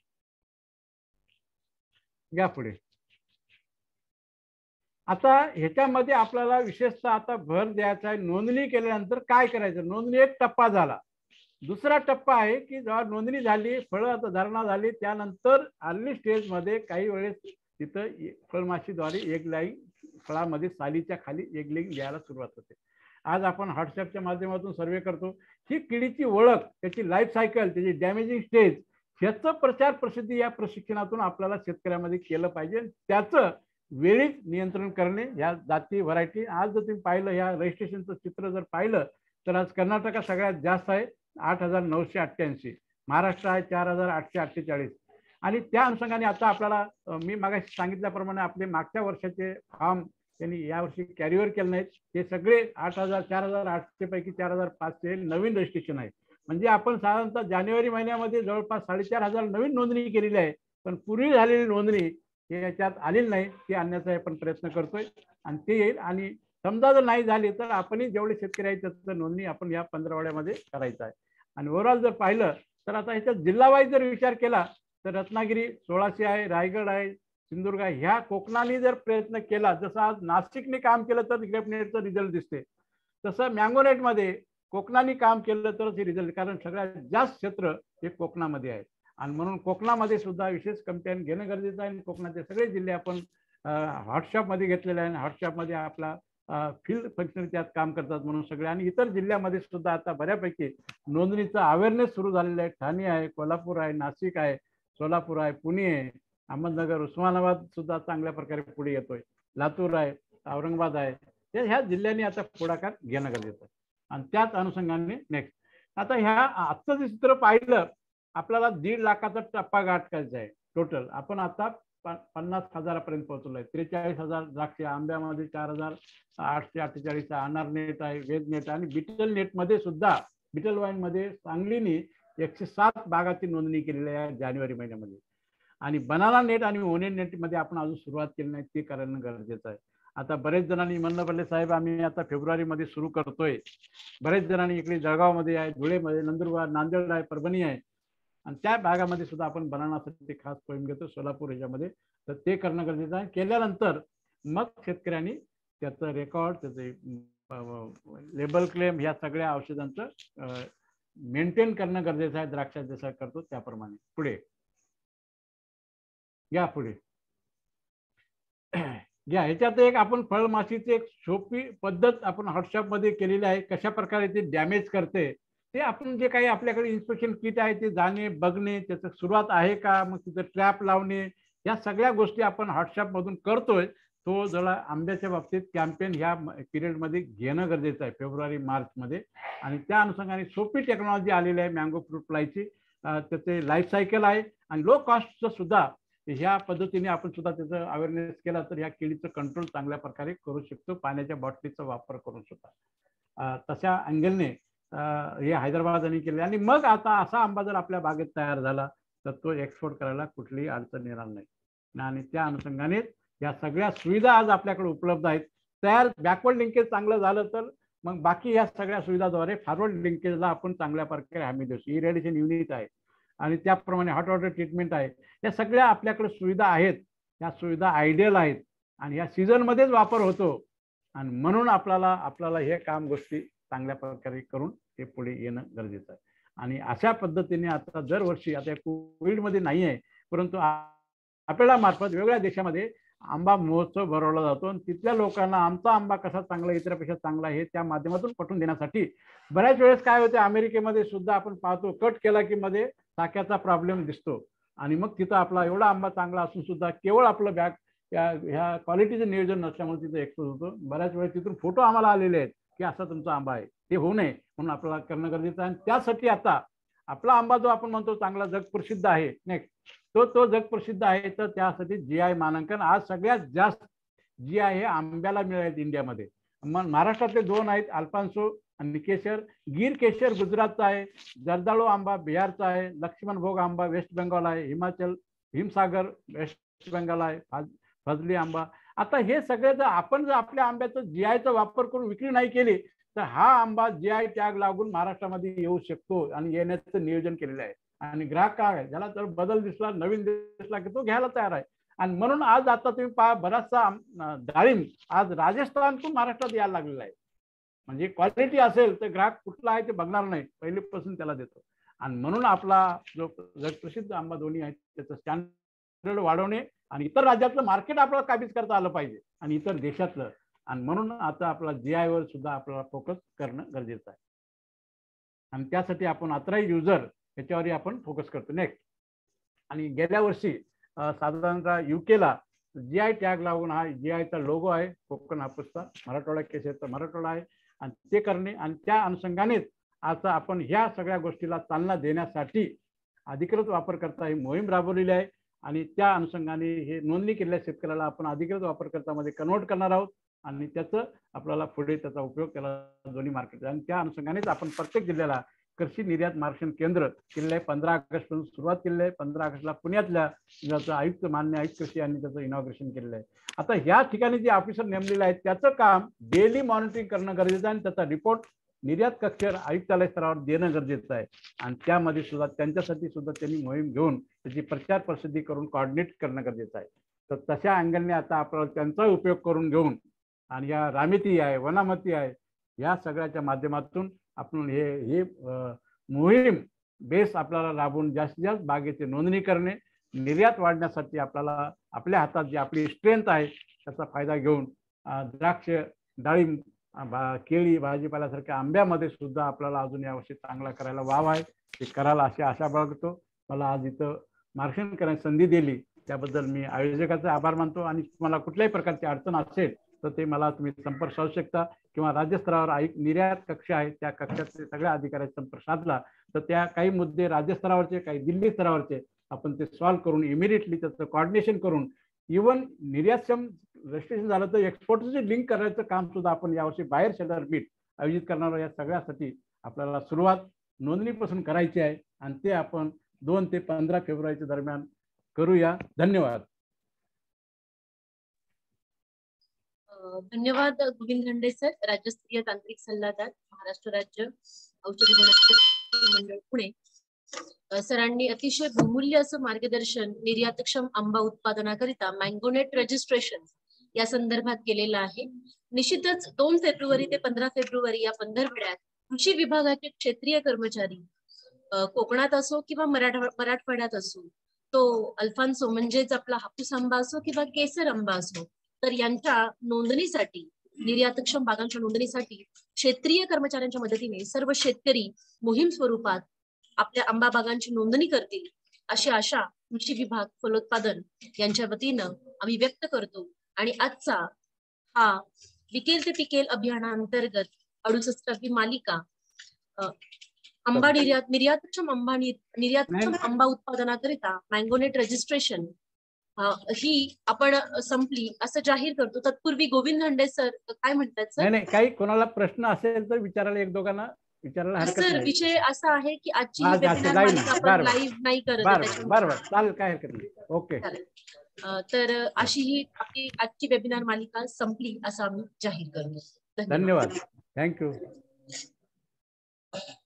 या पुढे. आता ह्याच्यामध्ये आपल्याला विशेषतः आता भर द्यायचा आहे, नोंदणी केल्यानंतर काय करायचं. नोंदणी एक टप्पा झाला. दुसरा टप्पा आहे की जेव्हा नोंदणी झाली, फळं धारणा झाली, त्यानंतर अर्ली स्टेजमध्ये काही वेळेस तिथं फळमाशीद्वारे एक लाईन फळामध्ये सालीच्या खाली एक लाईन द्यायला सुरुवात होते. आज आपण व्हॉट्सअपच्या माध्यमातून सर्वे करतो. ही किडीची ओळख, त्याची लाईफ सायकल, त्याची डॅमेजिंग स्टेज, ह्याचं प्रचार प्रसिद्धी या प्रशिक्षणातून आपल्याला शेतकऱ्यामध्ये केलं पाहिजे. त्याचं वेळीच नियंत्रण करणे, या जाती व्हरायटी. आज जर तुम्ही पाहिलं या रजिस्ट्रेशनचं चित्र जर पाहिलं तर आज कर्नाटक सगळ्यात जास्त आहे 8,988, महाराष्ट्र आहे 4,848. आणि त्या अनुषंगाने आता आपल्याला मी मागाशी सांगितल्याप्रमाणे आपले मागच्या वर्षाचे फॉर्म त्यांनी यावर्षी कॅरीवर केले नाहीत. ते सगळे 4,800 पैकी 4,500 नवीन रजिस्ट्रेशन आहे. म्हणजे आपण साधारणतः जानेवारी महिन्यामध्ये जवळपास 4,500 नवीन नोंदणी केलेली आहे, पण पूर्वी झालेली नोंदणी हे याच्यात आलेली नाही, ते आणण्याचा आपण प्रयत्न करतोय आणि ते येईल. आणि समजा जर नाही झाली तर आपणही जेवढे शेतकरी आहेत त्याचं नोंदणी आपण या 15 करायचं आहे. आणि ओव्हरऑल जर पाहिलं तर आता ह्याच्यात जिल्हावाईज जर विचार केला तर रत्नागिरी 1600 आहे, रायगड आहे, सिंधुदुर्ग आहे. ह्या कोकणाने जर प्रयत्न केला, जसं आज नाशिकने काम केलं तर ग्रेपनेटचा रिझल्ट दिसते, तसं मँगोनेटमध्ये कोकणाने काम केलं तरच हे रिझल्ट, कारण सगळ्यात जास्त क्षेत्र हे कोकणामध्ये आहे. आणि म्हणून कोकणामध्ये सुद्धा विशेष कॅम्पेन घेणं गरजेचं आहे. कोकणाचे सगळे जिल्हे आपण व्हॉट्सअपमध्ये घेतलेले आहे. व्हॉट्सअपमध्ये आपला फील्ड फंक्शनरी त्यात काम करतात म्हणून सगळे. आणि इतर जिल्ह्यामध्ये सुद्धा आता बऱ्यापैकी नोंदणीचा अवेअरनेस सुरू झालेला आहे. ठाणे आहे, कोल्हापूर आहे, नाशिक आहे, सोलापूर आहे, पुणे आहे, अहमदनगर, उस्मानाबाद सुद्धा चांगल्या प्रकारे पुढे येतोय, लातूर आहे, औरंगाबाद आहे. ह्या जिल्ह्यांनी आता पुढाकार घेणं गरजेचं आहे. आणि त्याच अनुषंगाने नेक्स्ट, आता ह्या आजचं जे चित्र पाहिलं, आपल्याला 1.5 लाखाचा टप्पा गाठ करायचा आहे टोटल. आपण आता 50,000पर्यंत पोहोचलोय. 43,000 द्राक्ष, आंब्यामध्ये 4,848, अनार नेट आहे, वेज नेट आणि बिटल नेटमध्ये सुद्धा, बिटल वाईनमध्ये सांगलीने 107 बागाची नोंदणी केलेली आहे जानेवारी महिन्यामध्ये. आणि बनाना नेट आणि ओनियन नेटमध्ये आपण अजून सुरुवात केली नाही, ते करणं गरजेचं आहे. आता बरेच जणांनी म्हणलं पडले साहेब आम्ही आता फेब्रुवारीमध्ये सुरू करतोय. बरेच जणांनी इकडे जळगावमध्ये आहे, धुळेमध्ये, नंदुरबार, नांदेड आहे, परभणी आहे, आणि त्या भागामध्ये सुद्धा आपण बनानासाठी खास मोहीम घेतो, सोलापूर ह्याच्यामध्ये. तर ते करणं गरजेचं आहे. केल्यानंतर मग शेतकऱ्यांनी त्याचं रेकॉर्ड, त्याचे लेबल क्लेम, ह्या सगळ्या औषधांचं मेंटेन करणं गरजेचं आहे, द्राक्षात जसं करतो त्याप्रमाणे. पुढे या, पुढे घ्या. ह्याच्यात एक आपण फळमाशीची एक सोपी पद्धत आपण व्हॉट्सअपमध्ये केलेली आहे. कशा प्रकारे ते डॅमेज करते ते आपण जे काही आपल्याकडे इन्स्पेक्शन किट आहे ते जाणे, बघणे, त्याचं सुरुवात आहे का, मग तिथं ट्रॅप लावणे, या सगळ्या गोष्टी आपण व्हॉट्सअपमधून करतोय. तो जरा आंब्याच्या बाबतीत कॅम्पेन ह्या पिरियडमध्ये घेणं गरजेचं आहे, फेब्रुवारी मार्चमध्ये. आणि त्या अनुषंगाने सोपी टेक्नॉलॉजी आलेली आहे मँगो फ्रूट फ्लायची. त्याचे लाईफ सायकल आहे आणि लो कॉस्टचं सुद्धा ह्या पद्धतीने आपण सुद्धा त्याचं अवेअरनेस केला तर ह्या किडीचं कंट्रोल चांगल्या प्रकारे करू शकतो, पाण्याच्या बॉटलीचा वापर करून सुद्धा. तशा अँगलने हे हैदराबादने केले. आणि मग आता असा आंबा जर आपल्या बागेत तयार झाला तर तो एक्सपोर्ट करायला कुठलीही अडचण येणार नाही. आणि त्या अनुषंगाने या सगळ्या सुविधा आज आपल्याकडे उपलब्ध आहेत. तयार बॅकवर्ड लिंकेज चांगलं झालं तर मग बाकी या सगळ्या सुविधाद्वारे फॉरवर्ड लिंकेजला आपण चांगल्या प्रकारे हमी देऊ. इरेडिएशन युनिट आहे आणि त्याप्रमाणे हॉट वॉटर ट्रीटमेंट आहे. या सगळ्या आपल्याकडे सुविधा आहेत. या सुविधा आयडियल आहेत आणि या सीझनमध्येच वापर होतो. आणि म्हणून आपल्याला हे काम गोष्टी चांगल्या प्रकारे करून ते पुढे येणं गरजेचं आहे. आणि अशा पद्धतीने आता दरवर्षी, आता कोविडमध्ये नाही आहे परंतु आपल्याला मार्फत वेगवेगळ्या देशामध्ये आंबा महोत्सव भरवला जातो आणि तिथल्या लोकांना आमचा आंबा कसा चांगला, इतरपेक्षा चांगला आहे त्या माध्यमातून पटवून देण्यासाठी बऱ्याच वेळेस काय होते, अमेरिकेमध्ये सुद्धा आपण पाहतो कट केला की मध्ये चाक्याचा प्रॉब्लेम दिसतो. आणि मग तिथं आपला एवढा आंबा चांगला असून सुद्धा केवळ आपलं बॅग ह्या क्वालिटीचं नियोजन नसल्यामुळे तिथं एक्सपोज होतो. बऱ्याच वेळेस तिथून फोटो आम्हाला आलेले आहेत की असा तुमचा आंबा आहे. ते होऊ नये म्हणून आपल्याला करणं गरजेचं आहे. आणि त्यासाठी आता आपला आंबा जो आपण म्हणतो चांगला जगप्रसिद्ध आहे, नेक्स्ट तो जगप्रसिद्ध आहे, तर त्यासाठी GI मानांकन आज सगळ्यात जास्त GI हे आंब्याला मिळाले इंडियामध्ये. मग महाराष्ट्रातले 2 आहेत, अल्फान्सो आणि केशर. गिर केशर गुजरातचा आहे, जर्दाळू आंबा बिहारचा आहे, लक्ष्मण भोग आंबा वेस्ट बेंगॉल आहे, हिमसागर वेस्ट बेंगॉल आहे, फजली आंबा. आता हे सगळे जर आपण जर आपल्या आंब्याचं GIचा वापर करून विक्री नाही केली तर हा आंबा GI टॅग लागून महाराष्ट्रामध्ये येऊ शकतो आणि येण्याचं नियोजन केलेलं आहे. आणि ग्राहक काय आहे, ज्याला जर बदल दिसला, नवीन दिसला की तो घ्यायला तयार आहे. आणि म्हणून आज आता तुम्ही पहा, बराचसा डाळिंब आज राजस्थानतून महाराष्ट्रात यायला लागलेला आहे. म्हणजे क्वालिटी असेल तर ग्राहक कुठला आहे ते बघणार नाही, पहिलीपासून त्याला देतो. आणि म्हणून आपला जो जगप्रसिद्ध आंबा दोन्ही आहे त्याचं स्टँडर्ड वाढवणे आणि इतर राज्यातलं मार्केट आपल्याला काबीज करता आलं पाहिजे आणि इतर देशातलं. आणि म्हणून आता आपला GI वर सुद्धा आपल्याला फोकस करणं गरजेचं आहे. आणि त्यासाठी आपण ऑथराइज युजर याच्यावरही आपण फोकस करतो. नेक्स्ट. आणि गेल्या वर्षी साधारणतः UKला GI टॅग लागून हा GIचा लोगो आहे, कोकण हापूसचा, मराठवाडा केशरचा मराठवाडा आहे. आणि ते करणे आणि त्या अनुषंगानेच आता आपण ह्या सगळ्या गोष्टीला चालना देण्यासाठी अधिकृत वापरकर्ता ही मोहीम राबवलेली आहे. आणि त्या अनुषंगाने हे नोंदणी केलेल्या शेतकऱ्याला आपण अधिकृत वापरकर्त्यामध्ये कन्वर्ट करणार आहोत आणि त्याचं आपल्याला पुढे त्याचा उपयोग त्याला दोन्ही मार्केट. आणि त्या अनुषंगानेच आपण प्रत्येक जिल्ह्याला कृषी निर्यात मार्गदर्शन केंद्र केलेलं आहे. 15 ऑगस्ट पासून सुरुवात केलेली आहे. 15 ऑगस्टला पुण्यातल्या ज्याचं आयुक्त मान्य आयुक्त कृषी यांनी त्याचं इनॉग्रेशन केलेलं आहे. आता ह्या ठिकाणी जे ऑफिसर नेमलेले आहेत त्याचं काम डेली मॉनिटरिंग करणं गरजेचं आहे आणि त्याचा रिपोर्ट निर्यात कक्ष आयुक्तालय स्तरावर देणं गरजेचं आहे. आणि त्यामध्ये सुद्धा त्यांच्यासाठी सुद्धा त्यांनी मोहीम घेऊन त्याची प्रचार प्रसिद्धी करून कोऑर्डिनेट करणं गरजेचं आहे. तर तशा अँगलने आता आपल्याला त्यांचा उपयोग करून घेऊन आणि या रामिती आहे, वनामती आहे, या सगळ्याच्या माध्यमातून आपण हे मोहीम बेस आपल्याला राबवून जास्तीत जास्त बागेची नोंदणी करणे, निर्यात वाढण्यासाठी आपल्याला आपल्या हातात जी आपली स्ट्रेंथ आहे त्याचा फायदा घेऊन द्राक्ष, डाळिंब, केळी, भाजीपाल्यासारख्या आंब्यामध्ये सुद्धा आपल्याला अजून यावर्षी चांगला करायला वाव आहे. ते करायला अशी आशा बाळगतो. मला आज इथं मार्गदर्शन करण्याची संधी दिली त्याबद्दल मी आयोजकाचे आभार मानतो. आणि तुम्हाला कुठल्याही प्रकारची अडचण असेल तर ते मला तुम्ही संपर्क साधू शकता किंवा राज्यस्तरावर निर्यात कक्ष आहे त्या कक्षाचे सगळ्या अधिकाऱ्यांचा संपर्क साधला तर त्या काही मुद्दे राज्यस्तरावरचे, काही दिल्ली स्तरावरचे आपण ते सॉल्व्ह करून इमिडिएटली त्याचं कोऑर्डिनेशन करून इव्हन निर्यातक्षम रजिस्ट्रेशन झालं तर एक्सपोर्टची लिंक करायचं काम सुद्धा आपण यावर्षी बाहेर सेलर मीट आयोजित करणार. या सगळ्यासाठी आपल्याला सुरुवात नोंदणीपासून करायची आहे आणि ते आपण 2 ते 15 फेब्रुवारीच्या दरम्यान करूया. धन्यवाद. धन्यवाद गोविंद धंडे सर, राज्यस्तरीय तांत्रिक सल्लागार, महाराष्ट्र राज्य औषधी वनस्पती मंडळ पुणे. सरांनी अतिशय बहुमूल्य असं मार्गदर्शन निर्यातक्षम आंबा उत्पादनाकरिता मँगोनेट रजिस्ट्रेशन या संदर्भात केलेलं आहे. निश्चितच 2 फेब्रुवारी ते 15 फेब्रुवारी या पंधरवड्यात कृषी विभागाचे क्षेत्रीय कर्मचारी कोकणात असो किंवा मराठवाड्यात असो, तो अल्फान्सो म्हणजेच आपला हापूस आंबा असो किंवा केसर आंबा असो, तर यांच्या नोंदणीसाठी, निर्यातक्षम बागांच्या नोंदणीसाठी क्षेत्रीय कर्मचाऱ्यांच्या मदतीने सर्व शेतकरी मोहीम स्वरूपात आपल्या आंबा बागांची नोंदणी करतील अशी आशा कृषी विभाग फलोत्पादन यांच्या वतीनं आम्ही व्यक्त करतो. आणि आजचा हा विकेल ते पिकेल अभियानांतर्गत 68वी मालिका आंबा निर्यातक्षम आंबा उत्पादनाकरिता मँगोनेट रजिस्ट्रेशन ही आपण संपली असं जाहीर करतो. तत्पूर्वी गोविंद धंडे सर काय म्हणतात सर? नाही, काही कोणाला प्रश्न असेल तर विचारायला एक दोघांना विचारायला हरकत नाही. सर विषय असा आहे की आजची वेबिनार मालिका आपण लाईव्ह नाही करत. बरोबर, चालेल, काय हरकत नाही. ओके. तर अशी ही आपली आजची वेबिनार मालिका संपली असं आम्ही जाहीर करतो. धन्यवाद. थँक्यू.